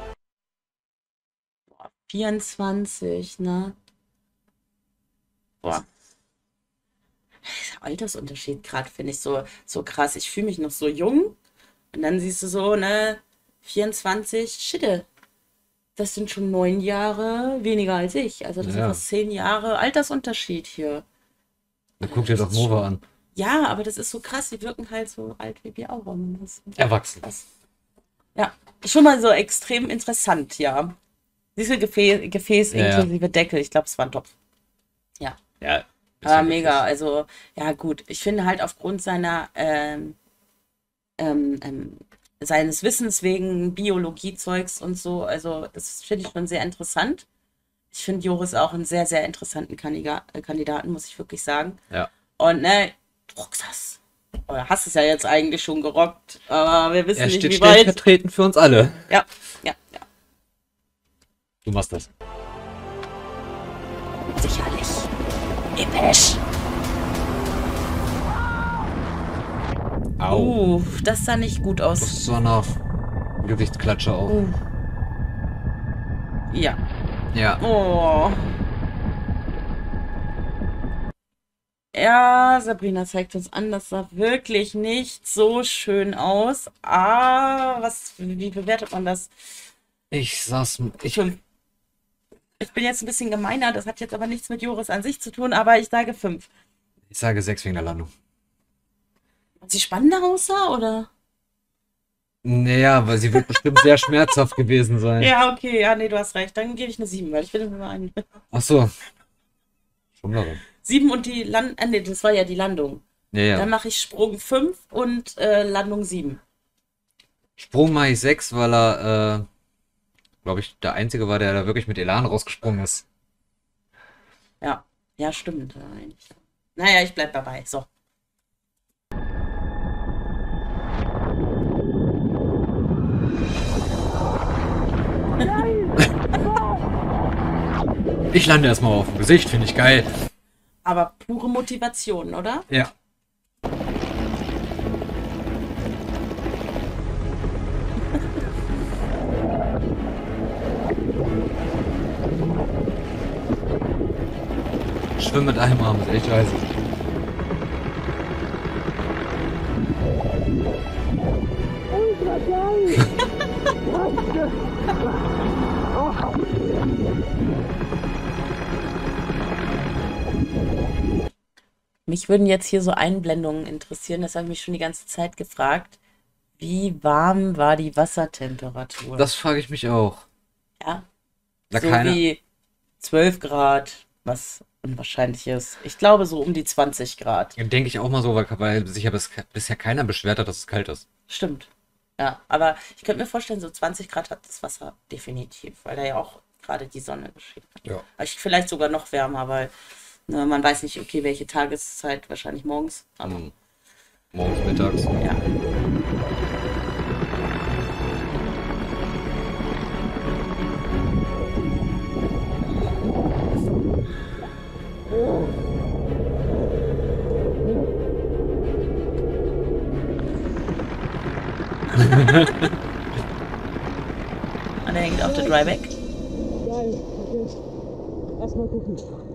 24, ne? Boah. Der Altersunterschied gerade finde ich so krass. Ich fühle mich noch so jung. Und dann siehst du so, ne? 24, Schitte. Das sind schon 9 Jahre weniger als ich. Also das sind Ja. fast 10 Jahre Altersunterschied hier. dann guck dir doch Nova an. Ja, aber das ist so krass. Die wirken halt so alt wie wir auch. Und das ist Erwachsen. krass. Ja, schon mal so extrem interessant, ja. Siehst du, Gefäß Ja, ja. inklusive Deckel. Ich glaube, es war ein Topf. Ja. Ja. Aber mega. Also, ja, gut. Ich finde halt aufgrund seiner, seines Wissens wegen Biologiezeugs und so, also, das finde ich schon sehr interessant. Ich finde Joris auch einen sehr, sehr interessanten Kandidaten, muss ich wirklich sagen. Ja. Und, ne, du rockst das. Oder hast es ja jetzt eigentlich schon gerockt, aber wir wissen Er nicht, steht wie weit. stellvertretend für uns alle. Ja, ja, ja. Du machst das. Sicherlich. Episch. Au. Das sah nicht gut aus. Das war nach Gewichtsklatsche auch. Ja. Ja. Oh. Ja, Sabrina zeigt uns an, das sah wirklich nicht so schön aus. Wie bewertet man das? Ich sag's. Ich Fünf. Ich bin jetzt ein bisschen gemeiner, das hat jetzt aber nichts mit Joris an sich zu tun, aber ich sage 5. sage 6 wegen der Landung. Weil sie spannender aussah, oder? Naja, weil sie wird bestimmt sehr schmerzhaft gewesen sein. Ja, okay, ja, nee, du hast recht. Dann gebe ich eine 7, weil ich bin immer ein. Ach so. Schon darin. 7 und die Landung. Nee, das war ja die Landung. Ja, ja. Dann mache ich Sprung 5 und Landung 7. Sprung mache ich 6, weil er, glaube ich, der Einzige war, der da wirklich mit Elan rausgesprungen ist. Ja, ja, stimmt. Eigentlich. Naja, ich bleib dabei. So. Ich lande erstmal auf dem Gesicht, finde ich geil. Aber pure Motivation, oder? Ja. Schwimmen mit einem Arm ist echt scheiße. Mich würden jetzt hier so Einblendungen interessieren. Das habe ich mich schon die ganze Zeit gefragt. Wie warm war die Wassertemperatur? Das frage ich mich auch. Ja. Da So keiner. wie 12 Grad, was unwahrscheinlich ist. Ich glaube so um die 20 Grad. Denke ich auch mal so, weil sich ja bisher keiner beschwert hat, dass es kalt ist. Stimmt. Ja, aber ich könnte mir vorstellen, so 20 Grad hat das Wasser definitiv, weil da ja auch gerade die Sonne geschieht. Ja. Vielleicht sogar noch wärmer, weil ne, man weiß nicht, okay, welche Tageszeit, wahrscheinlich morgens. Aber Morgens, mittags. ja. Und er hängt auf der Dryback. Geil, okay. Erstmal gucken.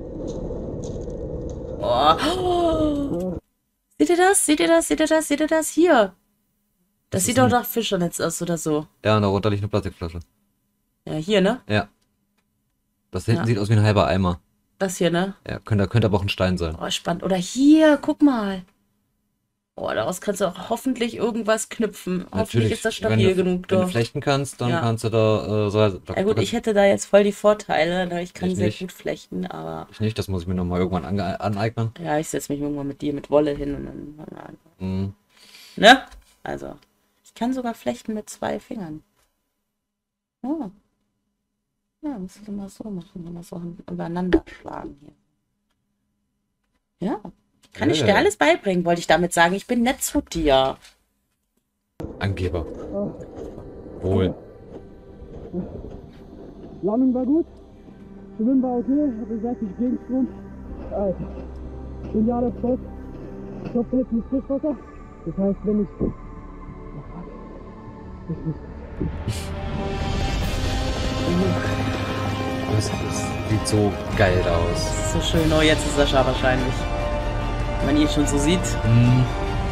Oh. Seht ihr das? Seht ihr das? Seht ihr das? Seht ihr das? Hier. Das sieht doch nach Fischernetz aus oder so. Ja, und darunter liegt eine Plastikflasche. Ja, hier, ne? Ja. Das hinten Ja. sieht aus wie ein halber Eimer. Das hier, ne? Ja, könnte aber auch ein Stein sein. Oh, spannend. Oder hier, guck mal. Oh, daraus kannst du auch hoffentlich irgendwas knüpfen. Hoffentlich ist das stabil wenn du, genug. Wenn du Doch. flechten kannst, dann Ja. kannst du da, Ja gut, ich hätte da jetzt voll die Vorteile. Ne? Ich kann Ich sehr nicht. gut flechten, aber ich nicht, das muss ich mir nochmal irgendwann aneignen. ja, ich setze mich irgendwann mit dir mit Wolle hin und dann. Mhm. Ne? Also, ich kann sogar flechten mit 2 Fingern. Oh. Ja, musst du mal so machen, immer so übereinander schlagen hier. Ja. Kann ich dir alles beibringen, wollte ich damit sagen. Ich bin nett zu dir. Angeber. Wohl. Landung war gut. Schwimmen war okay. Ich habe gesagt, ich Gegenstrom. Alter. Genialer Spot. Ich hoffe, jetzt nicht Frischwasser. Das heißt, wenn ich. Oh, fuck. Ich muss. Das sieht so geil aus. Das ist so schön. Oh, jetzt ist Sascha wahrscheinlich. Wenn man ihn schon so sieht. Mhm.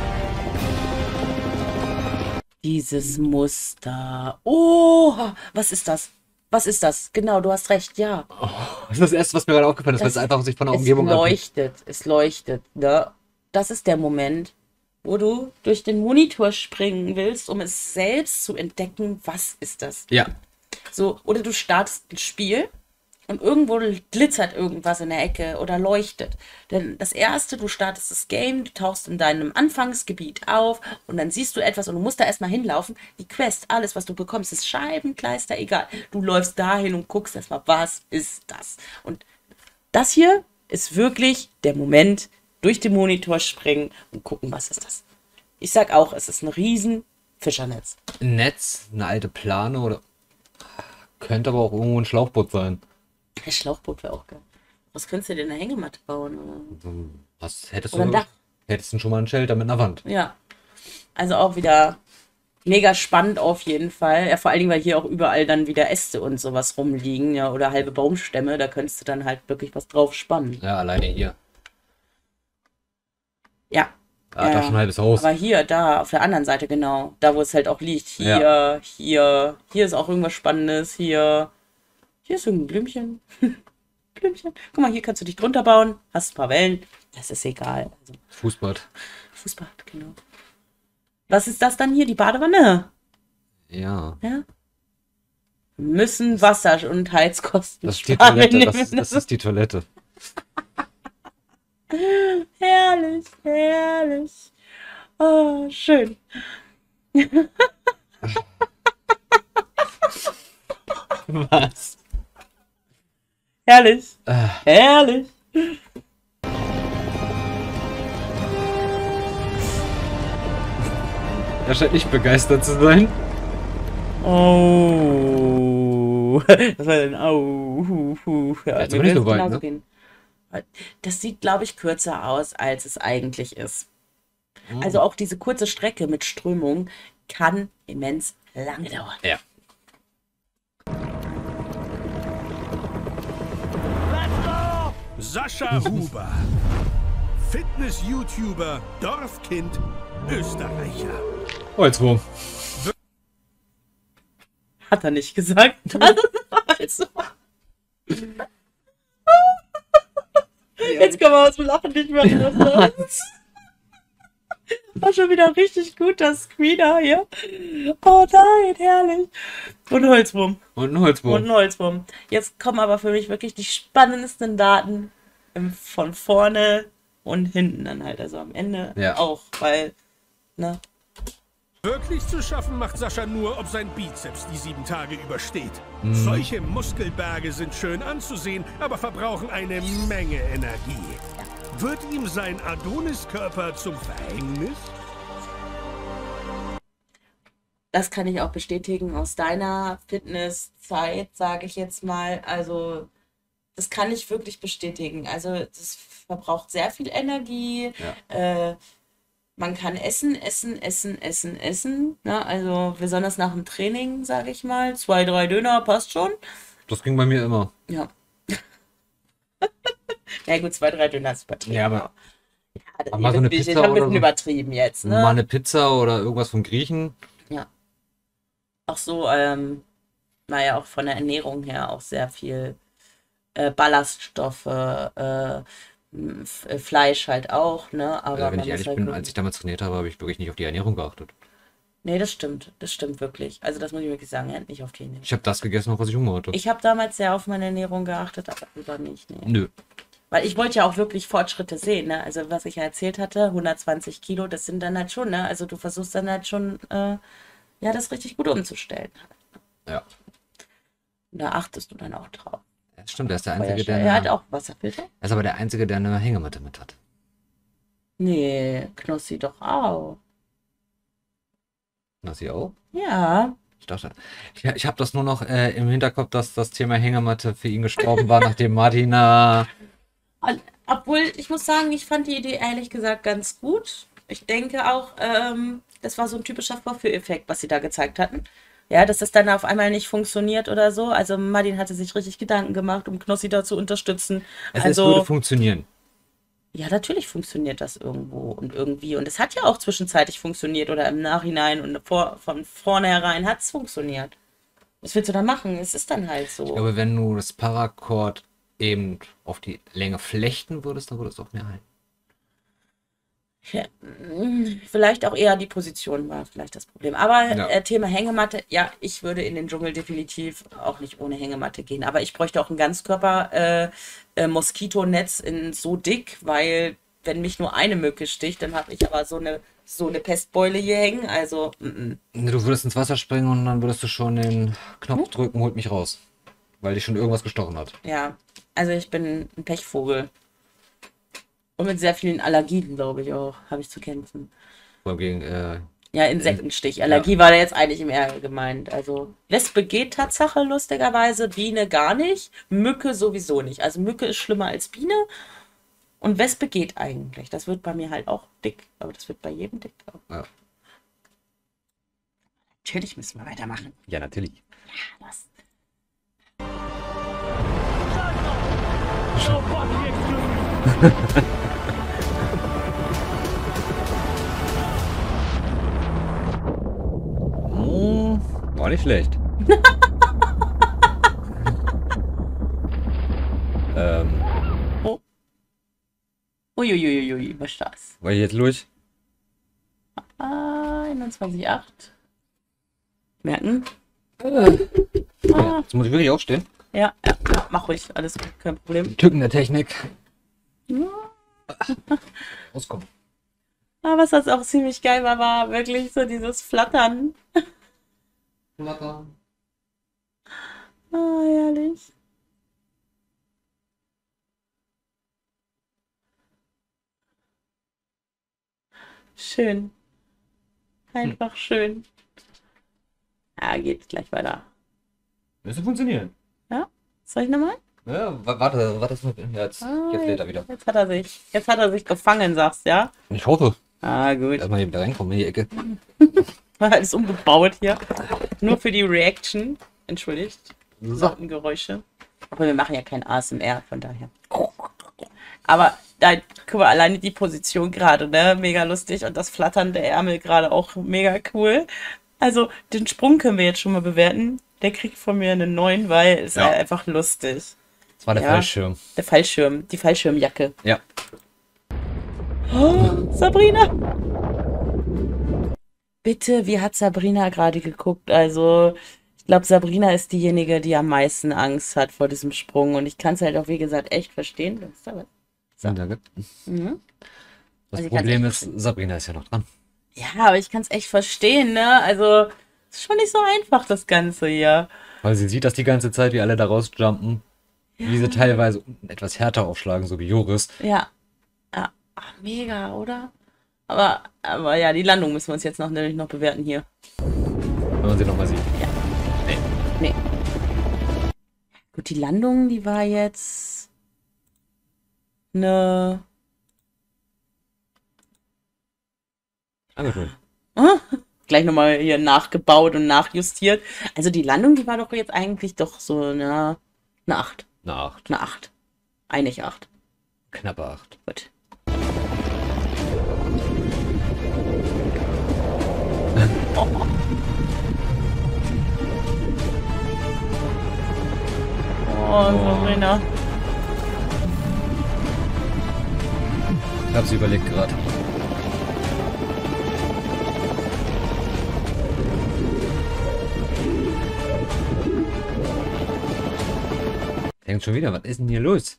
Dieses Muster. Oh, was ist das? Was ist das? Genau, du hast recht, ja. Das ist das Erste, was mir gerade aufgefallen ist, weil es einfach sich von der Umgebung Es leuchtet, ne? Das ist der Moment, wo du durch den Monitor springen willst, um es selbst zu entdecken, was ist das? Ja. So, oder du startest ein Spiel und irgendwo glitzert irgendwas in der Ecke oder leuchtet. Denn das Erste, du startest das Game, du tauchst in deinem Anfangsgebiet auf und dann siehst du etwas und du musst da erstmal hinlaufen. Die Quest, alles, was du bekommst, ist Scheibenkleister, egal. Du läufst dahin und guckst erstmal, was ist das? Und das hier ist wirklich der Moment, durch den Monitor springen und gucken, was ist das? Ich sag auch, es ist ein riesen Fischernetz. Ein Netz, eine alte Plane oder könnte aber auch irgendwo ein Schlauchboot sein. Ein Schlauchboot wäre auch geil. Was könntest du denn in der Hängematte bauen? Oder? Was hättest Oder ein du? Dach. Hättest du schon mal ein Shelter mit einer Wand? Ja. Also auch wieder mega spannend auf jeden Fall. Ja, vor allen Dingen, weil hier auch überall dann wieder Äste und sowas rumliegen, ja, oder halbe Baumstämme. Da könntest du dann halt wirklich was drauf spannen. Ja, alleine hier. Ja. Da hat er schon ein halbes Haus. Aber hier, da, auf der anderen Seite, genau. Da, wo es halt auch liegt. Hier, hier ist auch irgendwas Spannendes. Hier ist irgendein Blümchen. Blümchen. Guck mal, hier kannst du dich drunter bauen. Hast ein paar Wellen. Das ist egal. Also, Fußbad. Fußbad, genau. Was ist das dann hier? Die Badewanne? Ja. Ja. Wir müssen Wasser- und Heizkosten Das ist die sparen. Toilette. Das ist die Toilette. Herrlich, herrlich. Oh, schön. Was? Herrlich. Herrlich. Er scheint nicht begeistert zu sein. Oh. Das war denn. Oh. Ja, Jetzt mir aber nicht wird's so weit, genauso ne? gehen. Das sieht, glaube ich, kürzer aus, als es eigentlich ist. Also auch diese kurze Strecke mit Strömung kann immens lange dauern. Ja. Sascha Huber. Fitness-YouTuber, Dorfkind, Österreicher. Holzwurm. Hat er nicht gesagt. Also. Jetzt können wir aus dem Lachen nicht mehr raus. War schon wieder richtig gut, das Screener hier. Oh nein, herrlich. Und Holzwurm. Und ein Holzwurm. Und ein Holzwurm. Jetzt kommen aber für mich wirklich die spannendsten Daten von vorne und hinten dann halt. Also am Ende auch, weil, ne? Wirklich zu schaffen macht Sascha nur, ob sein Bizeps die 7 Tage übersteht. Solche Muskelberge sind schön anzusehen, aber verbrauchen eine Menge Energie. Wird ihm sein Adoniskörper zum Verhängnis? Das kann ich auch bestätigen aus deiner Fitnesszeit, sage ich jetzt mal. Also das kann ich wirklich bestätigen. Also das verbraucht sehr viel Energie. Ja. Man kann essen. Ne? Also besonders nach dem Training, sage ich mal. 2, 3 Döner passt schon. Das ging bei mir immer. Ja. Ja gut, 2, 3 Döner ist übertrieben. Ja, aber Ja, mal so eine ich Pizza habe ein oder bisschen so. übertrieben jetzt. Ne? mal eine Pizza oder irgendwas vom Griechen. Ja. Auch so, naja, auch von der Ernährung her auch sehr viel Ballaststoffe, Fleisch halt auch, ne? Aber Wenn man ich ehrlich muss halt bin, gucken. als ich damals trainiert habe, habe ich wirklich nicht auf die Ernährung geachtet. Nee, das stimmt wirklich. Also das muss ich wirklich sagen, er hat nicht auf die Ernährung. Ich habe das gegessen, auf was ich Hunger hatte. Ich habe damals sehr auf meine Ernährung geachtet, aber lieber nicht, nee. Nö. Weil ich wollte ja auch wirklich Fortschritte sehen, ne? Also was ich ja erzählt hatte, 120 Kilo, das sind dann halt schon, ne? Also du versuchst dann halt schon, ja, das richtig gut umzustellen. Ja. Und da achtest du dann auch drauf. Ja, stimmt, der ist der Einzige, Feuerstein. der Er hat auch Wasserfilter? er ist aber der Einzige, der eine Hängematte mit hat. Nee, Knossi doch auch. Na, sie auch? Ja. Ich dachte, ich habe das nur noch im Hinterkopf, dass das Thema Hängematte für ihn gestorben war, nachdem Martina. Obwohl, ich muss sagen, ich fand die Idee ehrlich gesagt ganz gut. Ich denke auch, das war so ein typischer Vorführeffekt, was sie da gezeigt hatten. Ja, dass das dann auf einmal nicht funktioniert oder so. Also Martin hatte sich richtig Gedanken gemacht, um Knossi da zu unterstützen. Es würde funktionieren. Ja, natürlich funktioniert das irgendwo und irgendwie. Und es hat ja auch zwischenzeitlich funktioniert oder im Nachhinein und von vornherein hat es funktioniert. Was willst du da machen? Es ist dann halt so. Ich glaube, wenn du das Paracord eben auf die Länge flechten würdest, dann würde es auch mehr halten. Ja, vielleicht auch eher die Position war vielleicht das Problem. Aber Ja. Thema Hängematte, ja, ich würde in den Dschungel definitiv auch nicht ohne Hängematte gehen. Aber ich bräuchte auch ein Ganzkörper Moskitonetz in so dick, weil wenn mich nur eine Mücke sticht, dann habe ich aber so eine Pestbeule hier hängen. Also, Du würdest ins Wasser springen und dann würdest du schon den Knopf drücken, holt mich raus. Weil dich schon irgendwas gestochen hat. ja, also ich bin ein Pechvogel. Und mit sehr vielen Allergien, glaube ich auch, habe ich zu kämpfen. Vor allem gegen, Ja, Insektenstich. Allergie war da jetzt eigentlich eher gemeint. Also Wespe geht Tatsache lustigerweise, Biene gar nicht, Mücke sowieso nicht. Also Mücke ist schlimmer als Biene und Wespe geht eigentlich. Das wird bei mir halt auch dick, aber das wird bei jedem dick. Auch. ja. Natürlich müssen wir weitermachen. Ja, natürlich. Das. War nicht schlecht. Oh. Uiuiuiui, was ist das? War ich jetzt durch? 21,8. Merken? Ja, jetzt muss ich wirklich aufstehen. Ja, mach ruhig, alles gut, kein Problem. Tücken der Technik. Auskommen. Aber was das auch ziemlich geil war, war wirklich so dieses Flattern. Flattern. Ah, herrlich. Schön. Einfach schön. Ja, geht gleich weiter. Müsste funktionieren. Ja? Soll ich nochmal? Ja, warte, ja, jetzt lädt er wieder. Jetzt hat er sich gefangen, sagst ja? Ich hoffe. Ah, gut. Erstmal hier wieder reinkommen in die Ecke. Alles umgebaut hier. Nur für die Reaction. Entschuldigt. So. Geräusche. Aber wir machen ja kein ASMR, von daher. Aber da, guck mal, alleine die Position gerade, ne? Mega lustig. Und das Flattern der Ärmel gerade auch mega cool. Also, den Sprung können wir jetzt schon mal bewerten. Der kriegt von mir einen 9, weil es Ja. einfach lustig. Das war der Ja. Fallschirm. Der Fallschirm, die Fallschirmjacke. Ja. Oh, Sabrina! Bitte, wie hat Sabrina gerade geguckt? Also, ich glaube, Sabrina ist diejenige, die am meisten Angst hat vor diesem Sprung. Und ich kann es halt auch, wie gesagt, echt verstehen. Das ist aber- So. Danke. Mhm. Das Also ich kann's Problem echt ist, Sabrina ist ja noch dran. Ja, aber ich kann es echt verstehen, ne? Also, es ist schon nicht so einfach, das Ganze hier. Weil sie sieht das die ganze Zeit, wie alle da rausjumpen. Wie sie teilweise unten etwas härter aufschlagen, so wie Joris. Ja. Ja. Ach, mega, oder? Aber ja, die Landung müssen wir uns jetzt nämlich noch bewerten hier. Wenn man sie nochmal sieht. Nee. Gut, die Landung, die war jetzt eine. Angeschön. Gleich nochmal hier nachgebaut und nachjustiert. Also die Landung, die war doch jetzt eigentlich doch so eine 8. Eine 8. Eine 8. Eigentlich 8. Knappe 8. Gut. Oh, Sabrina. Ich hab's überlegt gerade. Hängt schon wieder, was ist denn hier los?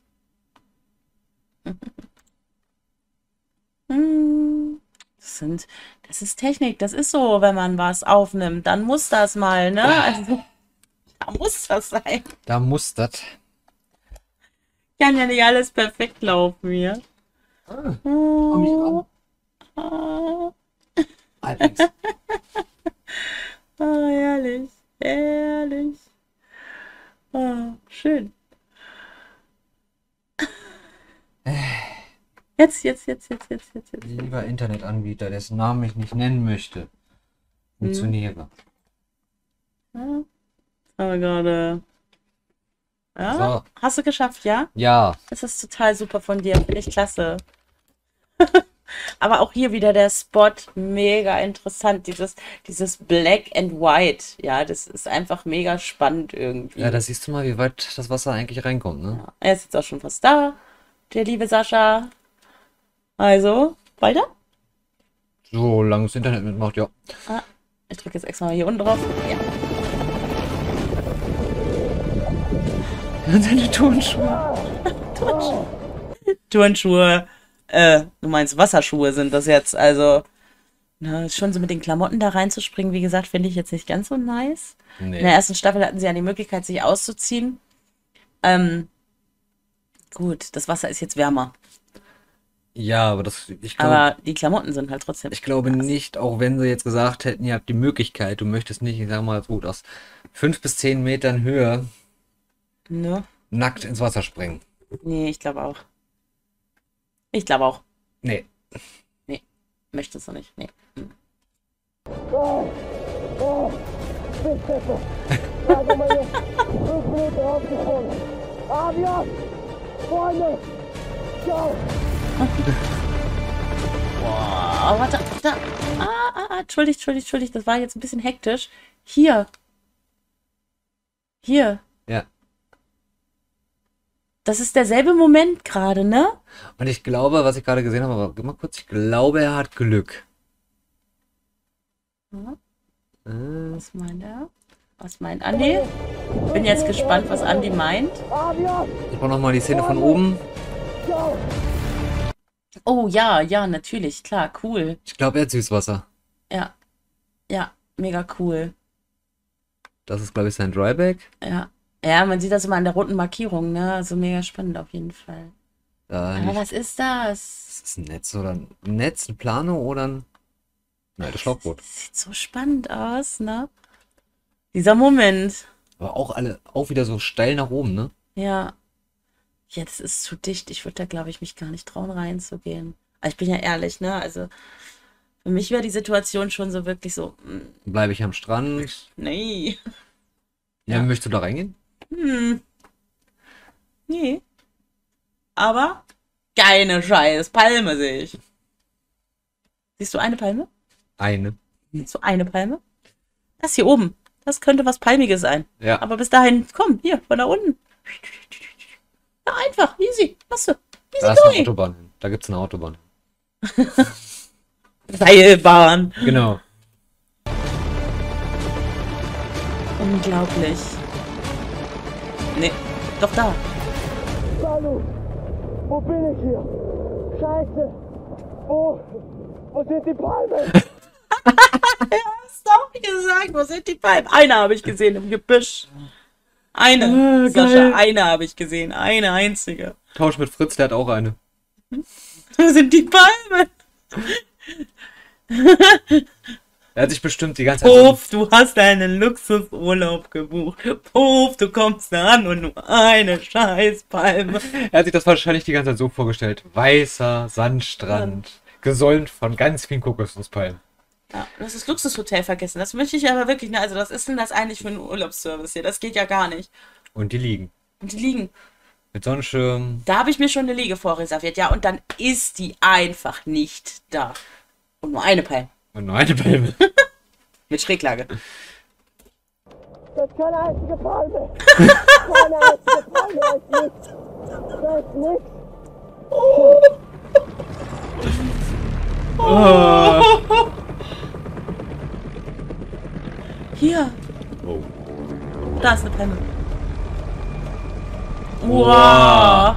Das ist Technik, das ist so, wenn man was aufnimmt, dann muss das mal, ne? Also, da muss das sein. Da muss das. Kann ja nicht alles perfekt laufen hier. Komm nicht ran. Ah, Halbwegs. herrlich, herrlich. Ah, schön. Jetzt. Lieber Internetanbieter, dessen Namen ich nicht nennen möchte. Funktioniere. Ja, aber gerade. Ja, So. hast du geschafft, ja? Ja. Das ist total super von dir, finde ich klasse. Aber auch hier wieder der Spot, mega interessant. Dieses Black and White, ja, das ist einfach mega spannend irgendwie. Ja, da siehst du mal, wie weit das Wasser eigentlich reinkommt, ne? Ja, er ist jetzt auch schon fast da, der liebe Sascha. Also, weiter? Solange das Internet mitmacht, ja. Ah, ich drücke jetzt extra mal hier unten drauf. Ja. Und seine Turnschuhe. Turnschuhe, du meinst Wasserschuhe sind das jetzt, also ne, schon so mit den Klamotten da reinzuspringen, wie gesagt, finde ich jetzt nicht ganz so nice. Nee. In der ersten Staffel hatten sie ja die Möglichkeit, sich auszuziehen. Gut, das Wasser ist jetzt wärmer, Ja, aber ich glaube, aber die Klamotten sind halt trotzdem. ich glaube nicht, auch wenn sie jetzt gesagt hätten, ihr habt die Möglichkeit, du möchtest nicht, ich sag mal so, aus 5 bis 10 Metern Höhe Ne? nackt ins Wasser springen. Nee, ich glaube auch. Ich glaube auch. Nee. Möchtest du nicht? Nee. Hm. Boah, warte. Entschuldigt, das war jetzt ein bisschen hektisch. Hier. Ja. Das ist derselbe Moment gerade, ne? Und ich glaube, was ich gerade gesehen habe, aber gib mal kurz, ich glaube, er hat Glück. Ja. Äh, Was meint er? Was meint Andi? Bin jetzt gespannt, was Andi meint. Ich brauche nochmal die Szene von oben. Oh ja, natürlich, klar, cool. Ich glaube, er hat Süßwasser. Ja, mega cool. Das ist, glaube ich, sein Dryback. Ja, man sieht das immer an der roten Markierung, ne? Also mega spannend auf jeden Fall. Da Aber nicht. was ist das? Ist das ein Netz oder ein Netz, ein Plano oder ein. Nein, das Schlauchboot. Das sieht so spannend aus, ne? Dieser Moment. Aber auch wieder so steil nach oben, ne? Ja. Jetzt ist es zu dicht. Ich würde da, glaube ich, mich gar nicht trauen, reinzugehen. Aber ich bin ja ehrlich, ne? Also, für mich wäre die Situation schon so wirklich so, Bleibe ich am Strand. nee. Ja, möchtest du da reingehen? Nee. Aber keine scheiß Palme sehe ich. Siehst du eine Palme? Eine. Siehst du eine Palme? Das hier oben. Das könnte was Palmiges sein. Ja. Aber bis dahin, komm, hier, von da unten. Ja, einfach, easy. Hast du. Da Easy ist eine going. Autobahn. Da gibt es eine Autobahn. Seilbahn. Genau. Unglaublich. Nee, doch da. Manu, wo bin ich hier? Scheiße. Wo sind die Palmen? Hast du auch gesagt, wo sind die Palmen? Eine habe ich gesehen im Gebüsch. Eine, Sascha, geil. eine habe ich gesehen. Eine einzige. Tausch mit Fritz, der hat auch eine. Wo sind die Palmen? Er hat sich bestimmt die ganze Zeit. So, Puff, du hast einen Luxusurlaub gebucht. Puff, du kommst da an und nur eine Scheißpalme. er hat sich das wahrscheinlich die ganze Zeit so vorgestellt. Weißer Sandstrand. Gesäumt von ganz vielen Kokosnusspalmen. Ja, du hast das Luxushotel vergessen. Das möchte ich aber wirklich, ne? Also, was ist denn das eigentlich für ein Urlaubsservice hier? Das geht ja gar nicht. Und die liegen. Und die liegen. Mit Sonnenschirm. Da habe ich mir schon eine Liege vorreserviert. Ja, und dann ist die einfach nicht da. Und nur eine Palme. Und nur eine Palme. Mit Schräglage. Das ist keine einzige Palme. Keine einzige Palme, da ist nichts. Da ist nichts. Hier. Oh. Da ist eine Palme. Wow.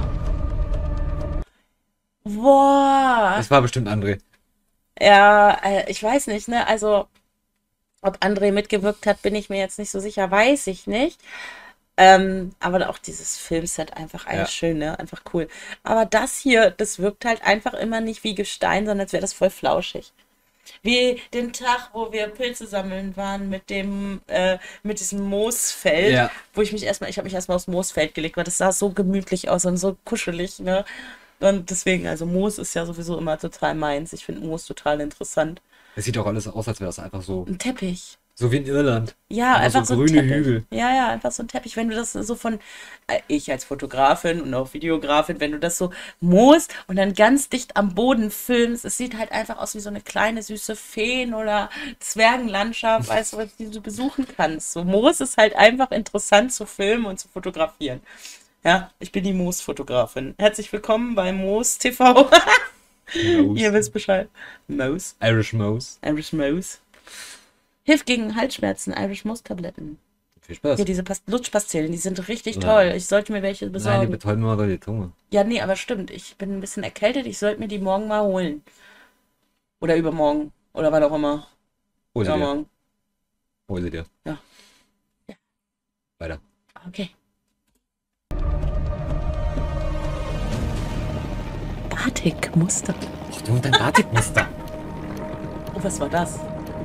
Wow. Das war bestimmt André. Ja, ich weiß nicht, ne? Also, ob André mitgewirkt hat, bin ich mir jetzt nicht so sicher, weiß ich nicht. Aber auch dieses Filmset einfach alles schön, ne? Einfach cool. Aber das hier, das wirkt halt einfach immer nicht wie Gestein, sondern als wäre das voll flauschig. Wie den Tag, wo wir Pilze sammeln waren mit diesem Moosfeld, Ja. wo ich habe mich erstmal aufs Moosfeld gelegt, weil das sah so gemütlich aus und so kuschelig, ne? Und deswegen, also Moos ist ja sowieso immer total meins. Ich finde Moos total interessant. Es sieht auch alles aus, als wäre das einfach so. Ein Teppich. So wie in Irland. Ja, einfach so so ein grüne Teppich. Hügel. Ja, einfach so ein Teppich. Wenn du das so von, ich als Fotografin und auch Videografin, wenn du das so Moos und dann ganz dicht am Boden filmst, es sieht halt einfach aus wie so eine kleine süße Feen- oder Zwergenlandschaft, weißt du, die du besuchen kannst. So Moos ist halt einfach interessant zu filmen und zu fotografieren. Ja, ich bin die Moos-Fotografin. Herzlich willkommen bei Moos TV. Ihr wisst Bescheid. Mouse. Irish Mouse. Irish Mouse. Hilft gegen Halsschmerzen, Irish Mouse Tabletten. Viel Spaß. Hier, diese Lutschpastillen, die sind richtig Nein. toll. Ich sollte mir welche Nein, die besorgen. betäuben immer doch die Zunge. Ja, nee, aber stimmt. Ich bin ein bisschen erkältet. Ich sollte mir die morgen mal holen. Oder übermorgen. Oder wann auch immer. Hol sie dir. Übermorgen. Hol sie dir. Ja. Ja. Weiter. Okay. Batikmuster. Ach, du und dein Batikmuster. Oh, was war das?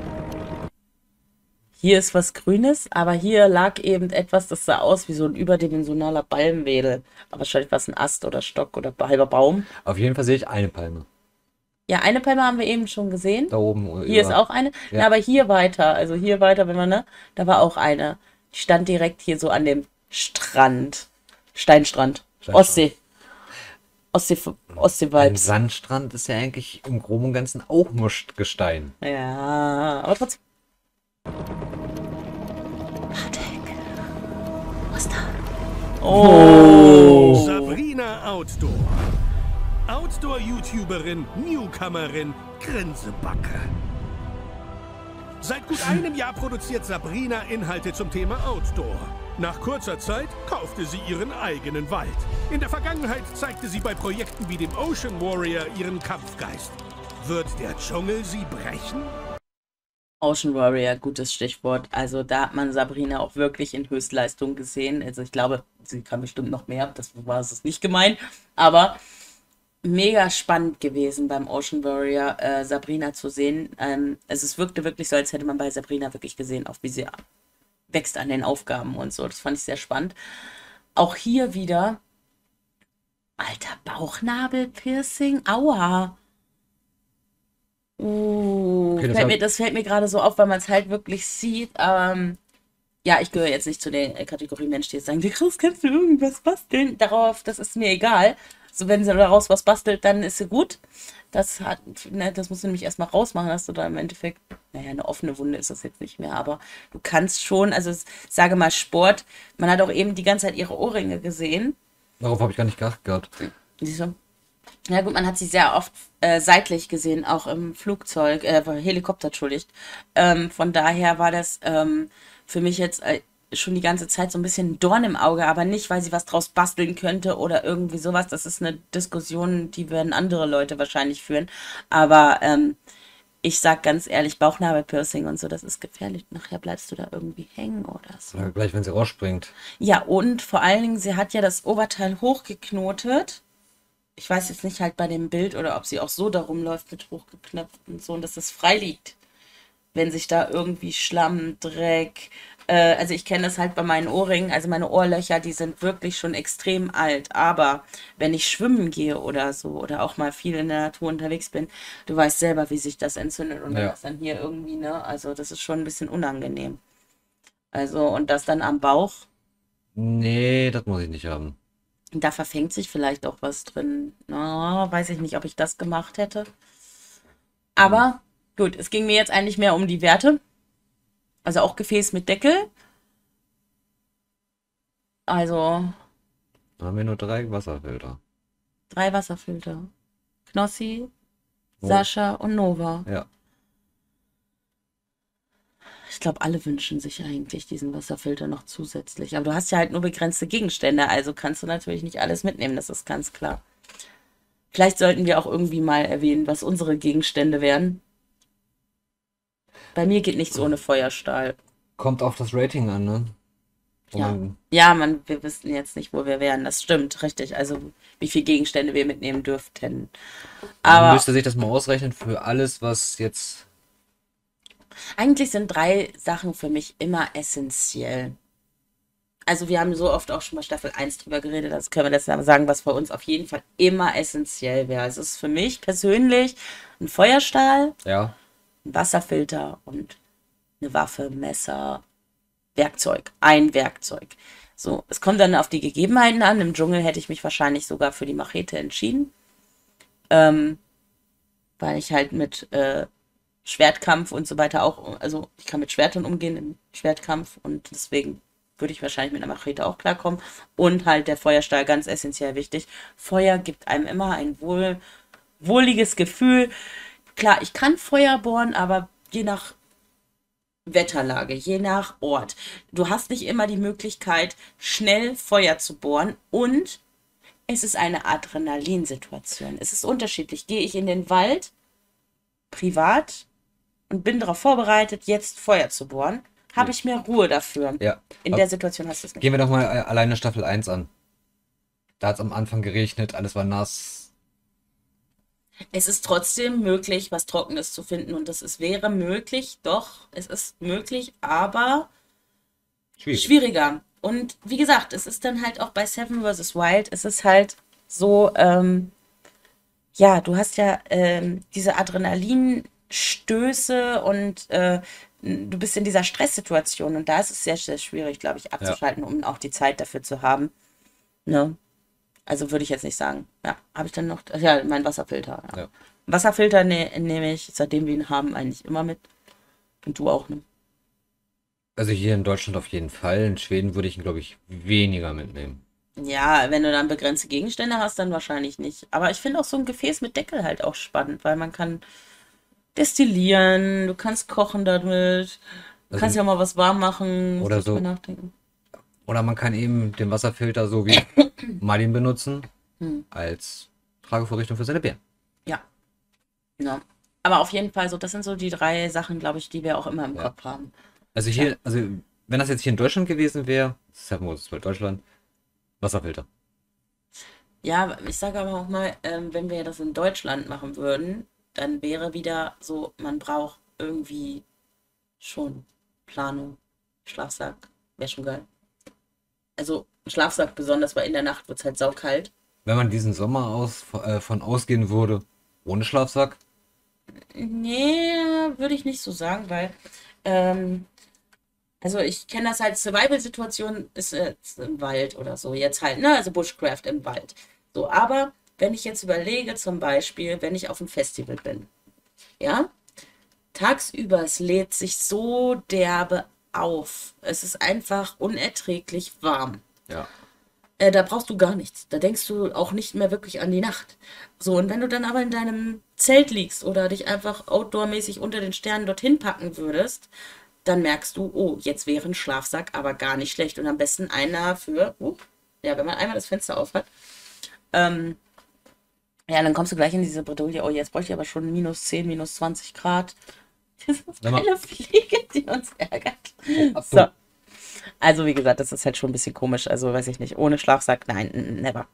Hier ist was Grünes, aber hier lag eben etwas, das sah aus wie so ein überdimensionaler Balmwedel. Aber wahrscheinlich war es ein Ast oder Stock oder halber Baum. Auf jeden Fall sehe ich eine Palme. Ja, eine Palme haben wir eben schon gesehen. Da oben. Hier ist auch eine. Ja. Ja, aber hier weiter, also hier weiter, wenn man, ne, da war auch eine. Die stand direkt hier so an dem Strand. Steinstrand. Steinstrand. Ostsee Ein Vibes. Sandstrand ist ja eigentlich im Groben und Ganzen auch nur Gestein. Ja, aber trotzdem. Oh. Sabrina Outdoor. Outdoor-YouTuberin, Newcomerin, Grinsebacke. Seit gut einem Jahr produziert Sabrina Inhalte zum Thema Outdoor. Nach kurzer Zeit kaufte sie ihren eigenen Wald. In der Vergangenheit zeigte sie bei Projekten wie dem Ocean Warrior ihren Kampfgeist. Wird der Dschungel sie brechen? Ocean Warrior, gutes Stichwort. Also da hat man Sabrina auch wirklich in Höchstleistung gesehen. Also ich glaube, sie kann bestimmt noch mehr. Das war es nicht gemeint. Aber mega spannend gewesen beim Ocean Warrior Sabrina zu sehen. Also es wirkte wirklich so, als hätte man bei Sabrina wirklich gesehen, auch wie sie wächst an den Aufgaben und so. Das fand ich sehr spannend. Auch hier wieder, alter Bauchnabelpiercing, aua. Okay, Das fällt mir gerade so auf, weil man es halt wirklich sieht. Ja, ich gehöre jetzt nicht zu der Kategorie Mensch, die jetzt sagen, wie krass kannst du irgendwas basteln? Darauf, das ist mir egal. So, wenn sie daraus was bastelt, dann ist sie gut. Das musst du nämlich erstmal rausmachen, dass du da im Endeffekt, naja, eine offene Wunde ist das jetzt nicht mehr, aber du kannst schon, also sage mal Sport, man hat auch eben die ganze Zeit ihre Ohrringe gesehen. Darauf habe ich gar nicht geachtet. Siehst du? Ja gut, man hat sie sehr oft seitlich gesehen, auch im Flugzeug, Helikopter, entschuldigt. Von daher war das für mich jetzt schon die ganze Zeit so ein bisschen ein Dorn im Auge, aber nicht, weil sie was draus basteln könnte oder irgendwie sowas. Das ist eine Diskussion, die werden andere Leute wahrscheinlich führen. Aber ich sag ganz ehrlich, Bauchnabelpiercing und so, das ist gefährlich. Nachher bleibst du da irgendwie hängen oder so. Ja, gleich, wenn sie rausspringt. Ja, und vor allen Dingen, sie hat ja das Oberteil hochgeknotet. Ich weiß jetzt nicht halt bei dem Bild oder ob sie auch so darum läuft mit hochgeknöpft und so und dass das frei liegt. Wenn sich da irgendwie Schlamm, Dreck, also ich kenne das halt bei meinen Ohrringen, also meine Ohrlöcher, die sind wirklich schon extrem alt, aber wenn ich schwimmen gehe oder so oder auch mal viel in der Natur unterwegs bin, du weißt selber, wie sich das entzündet und wenn das dann hier irgendwie, ne, also das ist schon ein bisschen unangenehm. Also und das dann am Bauch, Nee, das muss ich nicht haben. da verfängt sich vielleicht auch was drin. Na, weiß ich nicht, ob ich das gemacht hätte. Aber gut, es ging mir jetzt eigentlich mehr um die Werte. Also auch Gefäß mit Deckel. Also Da haben wir nur 3 Wasserfilter. 3 Wasserfilter. Knossi, Oh. Sascha und Nova. Ja. Ich glaube, alle wünschen sich eigentlich diesen Wasserfilter noch zusätzlich. Aber du hast ja halt nur begrenzte Gegenstände, also kannst du natürlich nicht alles mitnehmen, das ist ganz klar. Vielleicht sollten wir auch irgendwie mal erwähnen, was unsere Gegenstände wären. Bei mir geht nichts ohne Feuerstahl. Kommt auf das Rating an, ne? Ja, ja, wir wissen jetzt nicht, wo wir wären. Das stimmt, richtig. Also wie viele Gegenstände wir mitnehmen dürften. Man Aber müsste sich das mal ausrechnen für alles, was jetzt... eigentlich sind 3 Sachen für mich immer essentiell. Also wir haben so oft auch schon mal Staffel 1 drüber geredet, das können wir das sagen, was bei uns auf jeden Fall immer essentiell wäre. Es ist für mich persönlich ein Feuerstahl, Ja. ein Wasserfilter und eine Waffe, Messer, Werkzeug. Ein Werkzeug. So, es kommt dann auf die Gegebenheiten an. Im Dschungel hätte ich mich wahrscheinlich sogar für die Machete entschieden. Weil ich halt mit Schwertkampf und so weiter auch, also ich kann mit Schwertern umgehen im Schwertkampf und deswegen würde ich wahrscheinlich mit einer Machete auch klarkommen. Und halt der Feuerstahl, ganz essentiell wichtig. Feuer gibt einem immer ein wohliges Gefühl. Klar, ich kann Feuer bohren, aber je nach Wetterlage, je nach Ort. Du hast nicht immer die Möglichkeit, schnell Feuer zu bohren und es ist eine Adrenalinsituation. Es ist unterschiedlich. Gehe ich in den Wald, privat, und bin darauf vorbereitet, jetzt Feuer zu bohren, habe ich mehr Ruhe dafür. Ja. In der Situation hast du es nicht. Gehen wir doch mal alleine Staffel 1 an. Da hat es am Anfang geregnet, alles war nass. Es ist trotzdem möglich, was Trockenes zu finden und wäre möglich, doch, es ist möglich, aber schwieriger. Und wie gesagt, es ist dann halt auch bei Seven vs. Wild, es ist halt so, ja, du hast ja diese Adrenalinstöße und du bist in dieser Stresssituation und da ist es sehr, sehr schwierig, glaube ich, abzuschalten, um auch die Zeit dafür zu haben. Ne? Also würde ich jetzt nicht sagen. Ja, habe ich dann noch, ja, mein Wasserfilter. Ja. Wasserfilter nehme ich, seitdem wir ihn haben, eigentlich immer mit. Und du auch, ne? Also hier in Deutschland auf jeden Fall. In Schweden würde ich ihn, glaube ich, weniger mitnehmen. Ja, wenn du dann begrenzte Gegenstände hast, dann wahrscheinlich nicht. Aber ich finde auch so ein Gefäß mit Deckel halt auch spannend, weil man kann destillieren, du kannst kochen damit, du kannst ja mal was warm machen, musst oder nicht so. drüber nachdenken. Oder man kann eben den Wasserfilter so wie Martin benutzen, als Tragevorrichtung für seine Bären. Ja. Aber auf jeden Fall so, das sind so die 3 Sachen, glaube ich, die wir auch immer im Kopf haben. Also hier, also wenn das jetzt hier in Deutschland gewesen wäre, Seven vs. Wild Deutschland, Wasserfilter. Ja, ich sage aber auch mal, wenn wir das in Deutschland machen würden, dann wäre wieder so, man braucht irgendwie schon Planung. Schlafsack wäre schon geil. Also Schlafsack besonders, weil in der Nacht wird es halt saukalt. Wenn man diesen Sommer von ausgehen würde, ohne Schlafsack? Nee, würde ich nicht so sagen, weil also ich kenne das halt, Survival-Situation ist jetzt im Wald oder so, jetzt halt, ne, also Bushcraft im Wald. So, aber wenn ich jetzt überlege, zum Beispiel, wenn ich auf einem Festival bin, ja, tagsüber, es lädt sich so derbe auf. Es ist einfach unerträglich warm. Ja. Da brauchst du gar nichts. Da denkst du auch nicht mehr wirklich an die Nacht. So, und wenn du dann aber in deinem Zelt liegst oder dich einfach outdoormäßig unter den Sternen dorthin packen würdest, dann merkst du, oh, jetzt wäre ein Schlafsack aber gar nicht schlecht. Und am besten einer für, ja, wenn man einmal das Fenster auf hat, ja, dann kommst du gleich in diese Bredouille, oh, jetzt bräuchte ich aber schon minus 10, minus 20 Grad. Das ist eine Fliege, die uns ärgert. So. Also, wie gesagt, das ist halt schon ein bisschen komisch. Also, weiß ich nicht. Ohne Schlafsack, nein, never.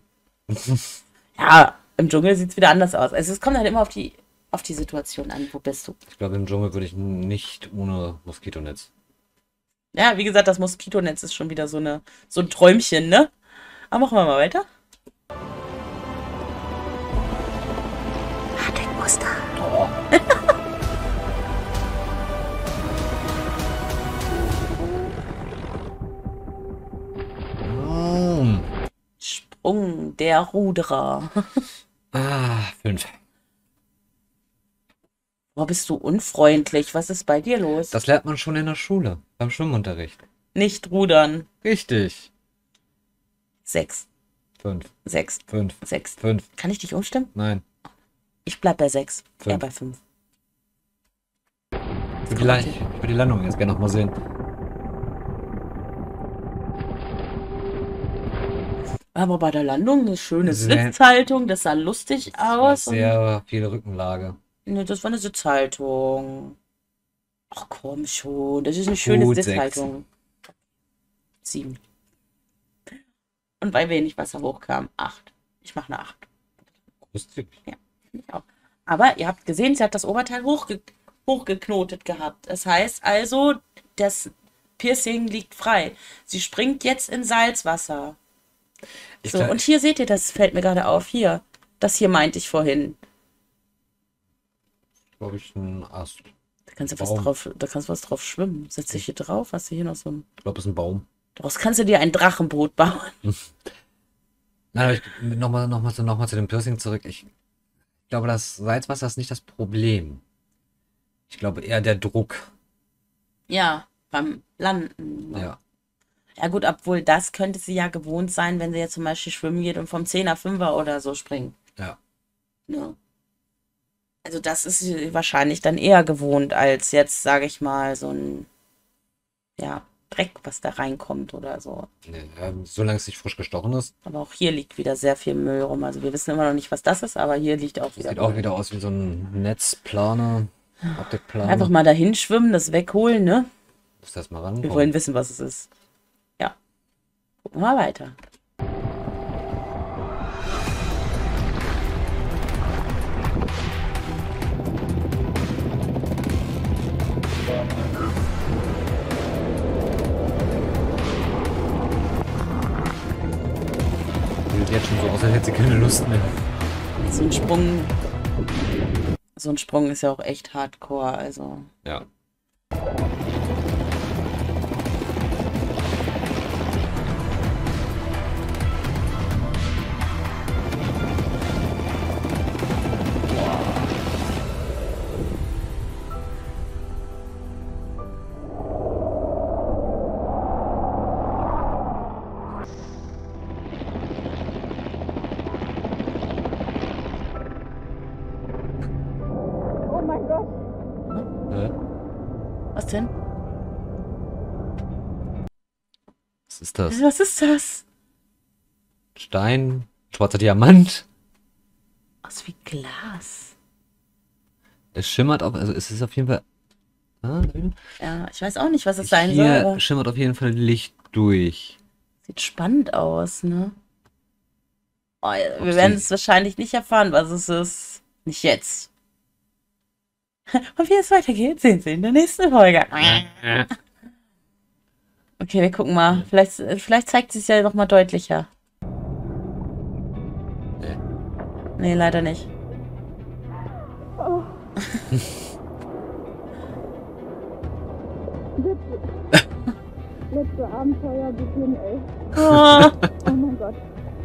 Ja, im Dschungel sieht es wieder anders aus. Also, es kommt halt immer auf die Situation an. Wo bist du? Ich glaube, im Dschungel würde ich nicht ohne Moskitonetz. Ja, wie gesagt, das Moskitonetz ist schon wieder so ein Träumchen, ne? Aber machen wir mal weiter. Muster. Oh. Sprung der Ruderer. 5. Boah, bist du unfreundlich? Was ist bei dir los? Das lernt man schon in der Schule, beim Schwimmunterricht. Nicht rudern. Richtig. 6. 5. 6. 5. 6. 5. Kann ich dich umstimmen? Nein. Ich bleib bei 6. 5. Ja, bei 5. Ich würde die Landung jetzt gerne noch mal sehen. Aber bei der Landung eine schöne Sitzhaltung, das sah lustig aus. Sehr viel Rückenlage. Ne, das war eine Sitzhaltung. Ach komm schon, das ist eine schöne Gut, Sitzhaltung. 7. Und weil wenig Wasser hochkam, 8. Ich mache eine 8. Großzügig. Ja, finde ich auch. Aber ihr habt gesehen, sie hat das Oberteil hochgeknotet gehabt. Das heißt also, das Piercing liegt frei. Sie springt jetzt in Salzwasser. Und hier seht ihr, das fällt mir gerade auf. Hier, das hier meinte ich vorhin. Glaube ich, ein Ast. Da kannst du was drauf schwimmen. Setz dich hier drauf, hast du hier noch so ein... Ich glaube, es ist ein Baum. Daraus kannst du dir ein Drachenboot bauen. Nein, aber nochmal zu dem Piercing zurück. Ich glaube, das Salzwasser ist nicht das Problem. Ich glaube eher der Druck. Ja, beim Landen. Ja. Ja gut, obwohl das könnte sie ja gewohnt sein, wenn sie jetzt zum Beispiel schwimmen geht und vom 10er, 5er oder so springt. Ja. Ja. Also das ist sie wahrscheinlich dann eher gewohnt als jetzt, sage ich mal, so ein ja, Dreck, was da reinkommt oder so. Nee, solange es nicht frisch gestochen ist. Aber auch hier liegt wieder sehr viel Müll rum. Also wir wissen immer noch nicht, was das ist, aber hier liegt auch wieder Sieht Müll. auch wieder aus wie so ein Netzplaner, Optikplaner. Einfach mal dahin schwimmen, das wegholen, ne? Muss das mal Wir rankommen. wollen wissen, was es ist. Ja. Gucken wir mal weiter. Sieht jetzt schon so aus, als hätte sie keine Lust mehr. So ein Sprung ist ja auch echt hardcore, also. Ja. Oh mein Gott. Was denn? Was ist das? Was ist das? Stein, schwarzer Diamant. Aus wie Glas. Es schimmert auf, also es ist auf jeden Fall. Ah, Ja, ich weiß auch nicht, was es sein soll, hier aber schimmert auf jeden Fall Licht durch. sieht spannend aus, ne? Oh, ja, wir Ob werden sie- es wahrscheinlich nicht erfahren, was es ist. Nicht jetzt. Und wie es weitergeht, sehen Sie in der nächsten Folge. Okay, wir gucken mal. Vielleicht zeigt sie es ja noch mal deutlicher. Nee. Nee, leider nicht. Letzte Abenteuer beginnen, ey. Oh. Oh mein Gott.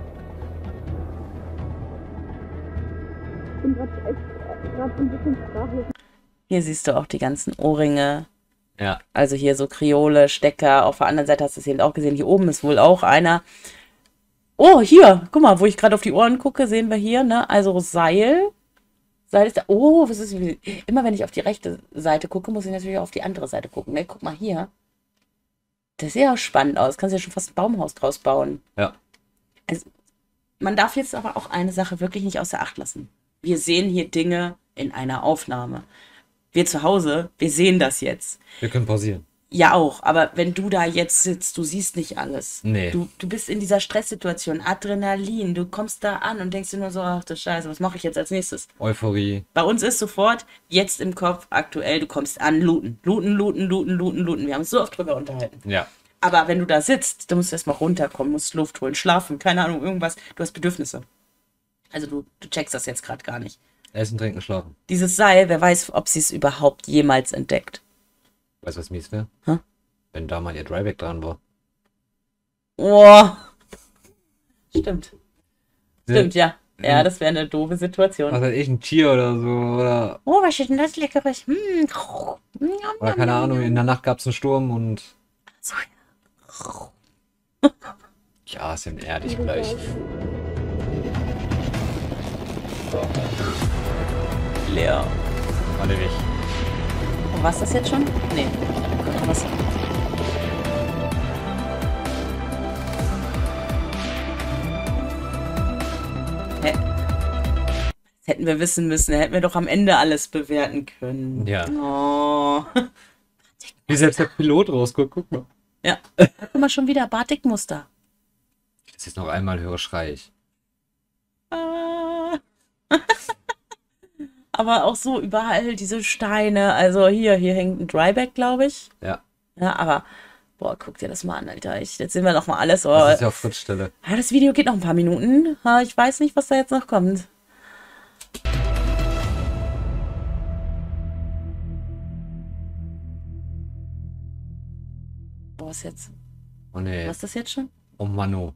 Ich bin gerade ein bisschen sprachlos. Hier siehst du auch die ganzen Ohrringe. Ja. Also hier so Kreole, Stecker. Auf der anderen Seite hast du es eben auch gesehen. Hier oben ist wohl auch einer. Oh, hier. Guck mal, wo ich gerade auf die Ohren gucke, sehen wir hier, ne? Also Seil. Seil ist da. Oh, was ist. Immer wenn ich auf die rechte Seite gucke, muss ich natürlich auch auf die andere Seite gucken. Ne? Guck mal hier. Das sieht ja auch spannend aus. Kannst ja schon fast ein Baumhaus draus bauen. Ja. Also, man darf jetzt aber auch eine Sache wirklich nicht außer Acht lassen. Wir sehen hier Dinge in einer Aufnahme. Wir zu Hause, wir sehen das jetzt. Wir können pausieren. Ja auch, aber wenn du da jetzt sitzt, du siehst nicht alles. Nee. Du bist in dieser Stresssituation, Adrenalin, du kommst da an und denkst dir nur so, ach du Scheiße, was mache ich jetzt als nächstes? Euphorie. Bei uns ist sofort, jetzt im Kopf, aktuell, du kommst an, looten. Wir haben uns so oft drüber unterhalten. Ja. Aber wenn du da sitzt, du musst erstmal runterkommen, musst Luft holen, schlafen, keine Ahnung, irgendwas. Du hast Bedürfnisse. Also du checkst das jetzt gerade gar nicht. Essen, trinken, schlafen. Dieses Seil, wer weiß, ob sie es überhaupt jemals entdeckt. Weißt du, was mies wäre? Hä? Wenn da mal ihr Dryback dran war. Oh. Stimmt. Ja. Stimmt, ja. Ja, das wäre eine doofe Situation. Was weiß ich, ein Tier oder so. Oh, was ist denn das Leckeres? Oder keine Ahnung, in der Nacht gab es einen Sturm und. So. Ja, ist ja ehrlich gleich. Leer. Alle nicht. Oh, war's das jetzt schon? Nee. Da kommt noch was. Hä? Das hätten wir wissen müssen. Da hätten wir doch am Ende alles bewerten können. Ja. Oh. Wie selbst der Pilot rausguckt, guck mal. Ja. Guck mal, schon wieder Batikmuster. Wenn ich das jetzt noch einmal höre, schrei ich. Ah. Aber auch so überall diese Steine. Also hier hängt ein Dryback, glaube ich. Ja. Ja, aber, boah, guck dir das mal an, Alter. Jetzt sehen wir noch mal alles. Oh. Das ist ja auf Fritzstelle. Ja, das Video geht noch ein paar Minuten. Ich weiß nicht, was da jetzt noch kommt. Boah, was jetzt? Oh nee. Was ist das jetzt schon? Oh Mano.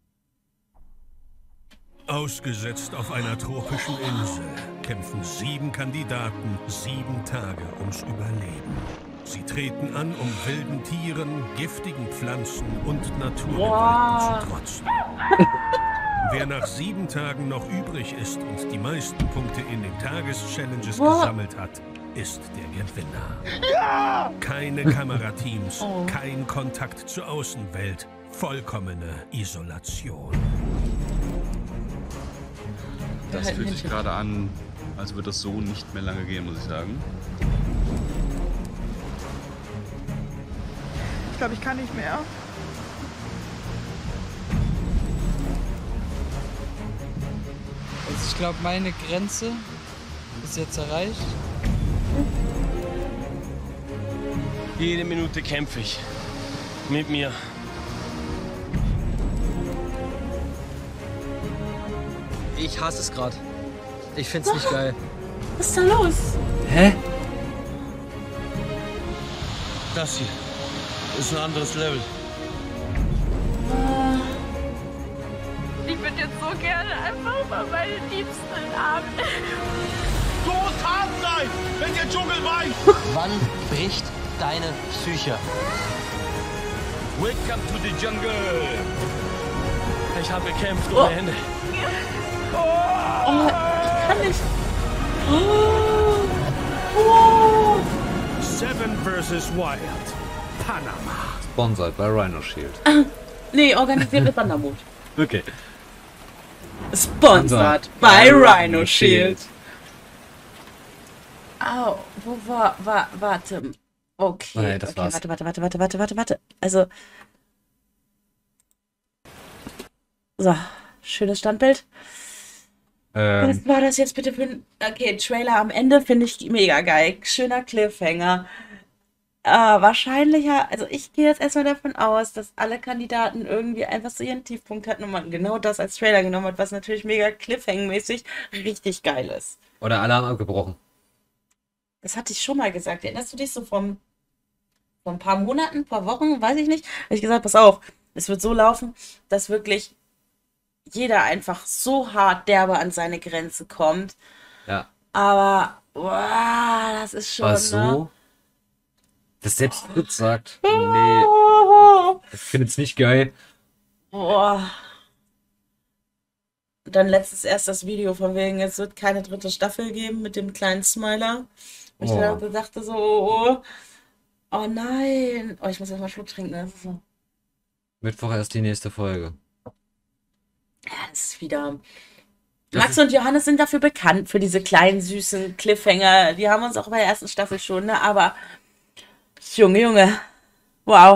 Ausgesetzt auf einer tropischen Insel kämpfen 7 Kandidaten 7 Tage ums Überleben. Sie treten an, um wilden Tieren, giftigen Pflanzen und Naturgewalten zu trotzen. Wer nach 7 Tagen noch übrig ist und die meisten Punkte in den Tageschallenges Boah. gesammelt hat, ist der Gewinner. Keine Kamerateams, kein Kontakt zur Außenwelt, vollkommene Isolation. Das fühlt sich gerade an, als würde das so nicht mehr lange gehen, muss ich sagen. Ich glaube, ich kann nicht mehr. Also ich glaube, meine Grenze ist jetzt erreicht. Jede Minute kämpfe ich. Mit mir. Ich hasse es gerade. Ich find's nicht geil. Was ist da los? Hä? Das hier ist ein anderes Level. Ich würde jetzt so gerne einfach mal meine Liebsten in den Arm nehmen. Du musst hart sein, wenn der Dschungel weicht. Wann bricht deine Psyche? Welcome to the jungle. Ich habe gekämpft ohne Ende. Oh, ich kann nicht. Oh. Seven vs. Wild. Panama. Sponsored bei Rhino Shield. Nee, organisierte Wandermut. Okay. Sponsored by Rhino Shield. Au, wo warte. Okay, Nee, das okay, war's. warte. Also. So, schönes Standbild. Was war das jetzt bitte für ein... Okay, Trailer am Ende finde ich mega geil. Schöner Cliffhanger. Wahrscheinlicher... Also ich gehe jetzt erstmal davon aus, dass alle Kandidaten irgendwie einfach so ihren Tiefpunkt hatten und man genau das als Trailer genommen hat, was natürlich mega Cliffhanger-mäßig richtig geil ist. Oder alle haben abgebrochen. Das hatte ich schon mal gesagt. Erinnerst du dich so vor ein paar Monaten, ein paar Wochen, weiß ich nicht, habe ich gesagt, pass auf, es wird so laufen, dass wirklich jeder einfach so hart derbe an seine Grenze kommt. Ja. Aber, wow, das ist schon, War es so, ne? dass selbst Fritz sagt, nee, ich finde es nicht geil. Boah. Und dann letztes erst das Video von wegen, es wird keine dritte Staffel geben mit dem kleinen Smiler. Und ich dann dachte so, oh nein. Oh, ich muss erstmal einen Schluck trinken. Das ist so. Mittwoch erst die nächste Folge. Ja, das ist wieder... Max und Johannes sind dafür bekannt, für diese kleinen, süßen Cliffhanger. Die haben uns auch bei der ersten Staffel schon, ne? Aber Junge. Wow.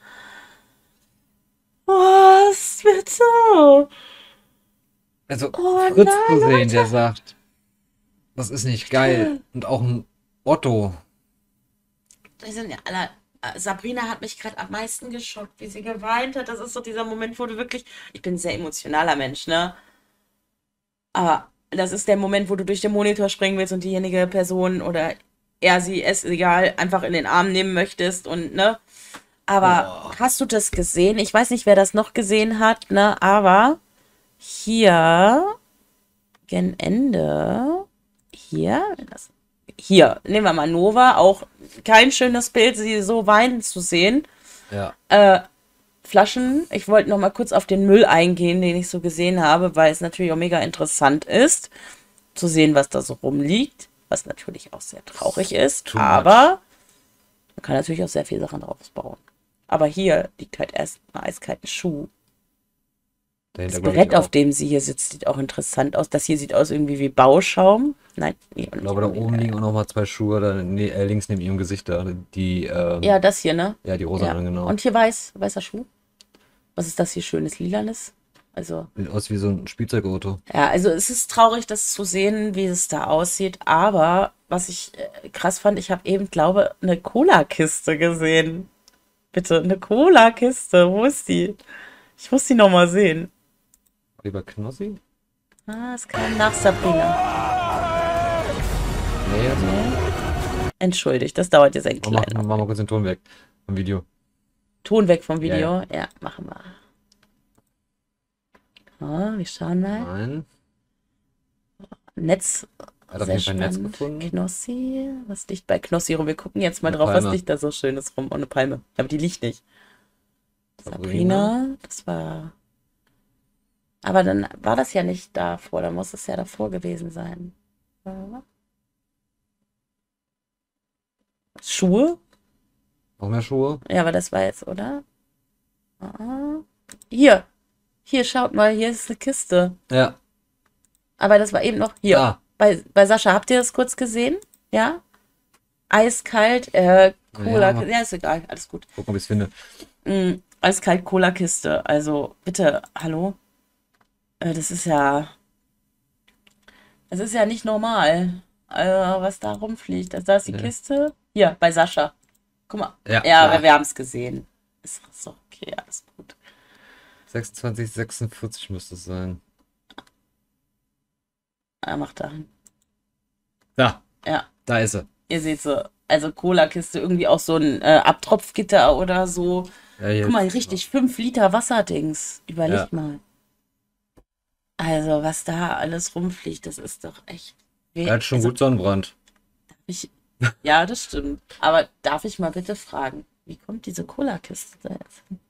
Was bitte? Also Oh Fritz nein, zu sehen, Leute. der sagt, das ist nicht geil. Und auch ein Otto. Die sind ja alle... Sabrina hat mich gerade am meisten geschockt, wie sie geweint hat. Das ist so dieser Moment, wo du wirklich... Ich bin ein sehr emotionaler Mensch, ne? Aber das ist der Moment, wo du durch den Monitor springen willst und diejenige Person oder er, sie, es, egal, einfach in den Arm nehmen möchtest und, ne? Aber hast du das gesehen? Ich weiß nicht, wer das noch gesehen hat, ne? Aber hier, gen Ende, hier, hier, nehmen wir mal Nova, auch kein schönes Bild, sie so weinen zu sehen. Ja. Flaschen. Ich wollte noch mal kurz auf den Müll eingehen, den ich so gesehen habe, weil es natürlich auch mega interessant ist, zu sehen, was da so rumliegt, was natürlich auch sehr traurig ist, aber man kann natürlich auch sehr viele Sachen drauf bauen. Aber hier liegt halt erst ein eiskalter Schuh. Das Brett, auf dem sie hier sitzt, sieht auch interessant aus. Das hier sieht aus irgendwie wie Bauschaum. Nein, ich glaube, da oben liegen auch noch mal 2 Schuhe, da, links neben ihrem Gesicht da, die... ja, das hier, ne? Ja, die rosa, genau. Und hier weißer Schuh. Was ist das hier? Schönes Lilanes? Also... Sieht aus wie so ein Spielzeugauto. Ja, also es ist traurig, das zu sehen, wie es da aussieht. Aber was ich krass fand, ich habe eben, glaube eine Cola-Kiste gesehen. Bitte, eine Cola-Kiste. Wo ist die? Ich muss die noch mal sehen. Lieber Knossi? Ah, es kam nach Sabrina. Nee, also. Entschuldigt, das dauert jetzt ein kleiner. Machen wir kurz den Ton weg vom Video. Ton weg vom Video? Ja, machen wir. Oh, wir schauen mal. Nein. Netz. Hat auf Sehr jeden Fall ein Netz spannend. gefunden. Knossi. Was liegt bei Knossi rum? Wir gucken jetzt mal Eine drauf, Palme. was liegt da so Schönes rum. Oh, eine Palme. Aber die liegt nicht. Sabrina. Das war... Aber dann war das ja nicht davor, dann muss es ja davor gewesen sein. Schuhe? Noch mehr Schuhe? Ja, aber das war jetzt, oder? Hier. Hier, schaut mal, hier ist eine Kiste. Ja. Aber das war eben noch hier. Ah. Bei Sascha, habt ihr das kurz gesehen? Ja? Eiskalt, Cola. Ja, ist egal, alles gut. Gucken, ob ich es finde. Eiskalt Cola-Kiste. Also, bitte, hallo? Das ist ja nicht normal, was da rumfliegt. Da ist die Kiste. Hier, bei Sascha. Guck mal. Ja, aber wir haben es gesehen. Ist so, okay, alles gut. 26, 46 müsste es sein. Er macht da. Da. Ja. Da ist sie. Ihr seht so, also Cola-Kiste, irgendwie auch so ein Abtropfgitter oder so. Ja, guck mal, richtig 5 Liter Wasserdings. Überlegt mal. Also, was da alles rumfliegt, das ist doch echt. Er hat schon gut Sonnenbrand. Ja, das stimmt. Aber darf ich mal bitte fragen, wie kommt diese Cola-Kiste da jetzt hin?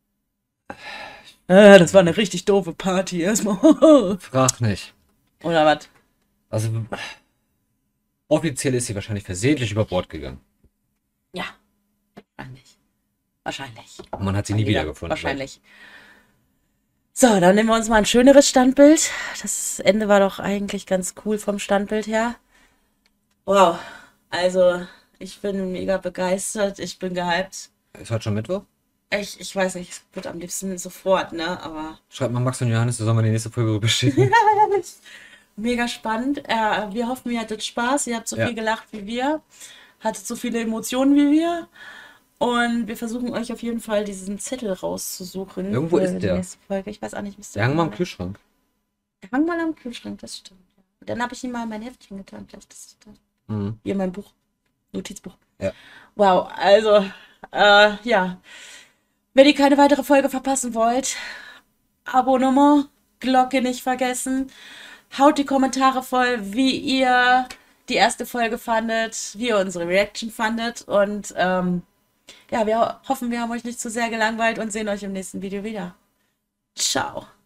Das war eine richtig doofe Party erstmal. Frag nicht. Oder was? Also, offiziell ist sie wahrscheinlich versehentlich über Bord gegangen. Ja, wahrscheinlich. Und man hat sie nie wiedergefunden. Wahrscheinlich. So, dann nehmen wir uns mal ein schöneres Standbild. Das Ende war doch eigentlich ganz cool vom Standbild her. Wow, also ich bin mega begeistert, ich bin gehypt. Ist heute schon Mittwoch? Ich weiß nicht, es wird am liebsten sofort, ne, aber... Schreibt mal Max und Johannes, da sollen wir die nächste Folge rüberschicken. Mega spannend. Wir hoffen, ihr hattet Spaß, ihr habt so viel gelacht wie wir, hattet so viele Emotionen wie wir. Und wir versuchen euch auf jeden Fall diesen Zettel rauszusuchen. Irgendwo ist der. Nächste Folge. Ich weiß auch nicht, Der hang mal am Kühlschrank. Der hang mal am Kühlschrank, das stimmt. Und dann habe ich ihn mal in mein Heftchen getan. Vielleicht ist das hier in mein Buch. Notizbuch. Ja. Wow, also, ja. Wenn ihr keine weitere Folge verpassen wollt, Abonnement, Glocke nicht vergessen. Haut die Kommentare voll, wie ihr die erste Folge fandet, wie ihr unsere Reaction fandet. Und ja, wir hoffen, wir haben euch nicht zu sehr gelangweilt und sehen euch im nächsten Video wieder. Ciao.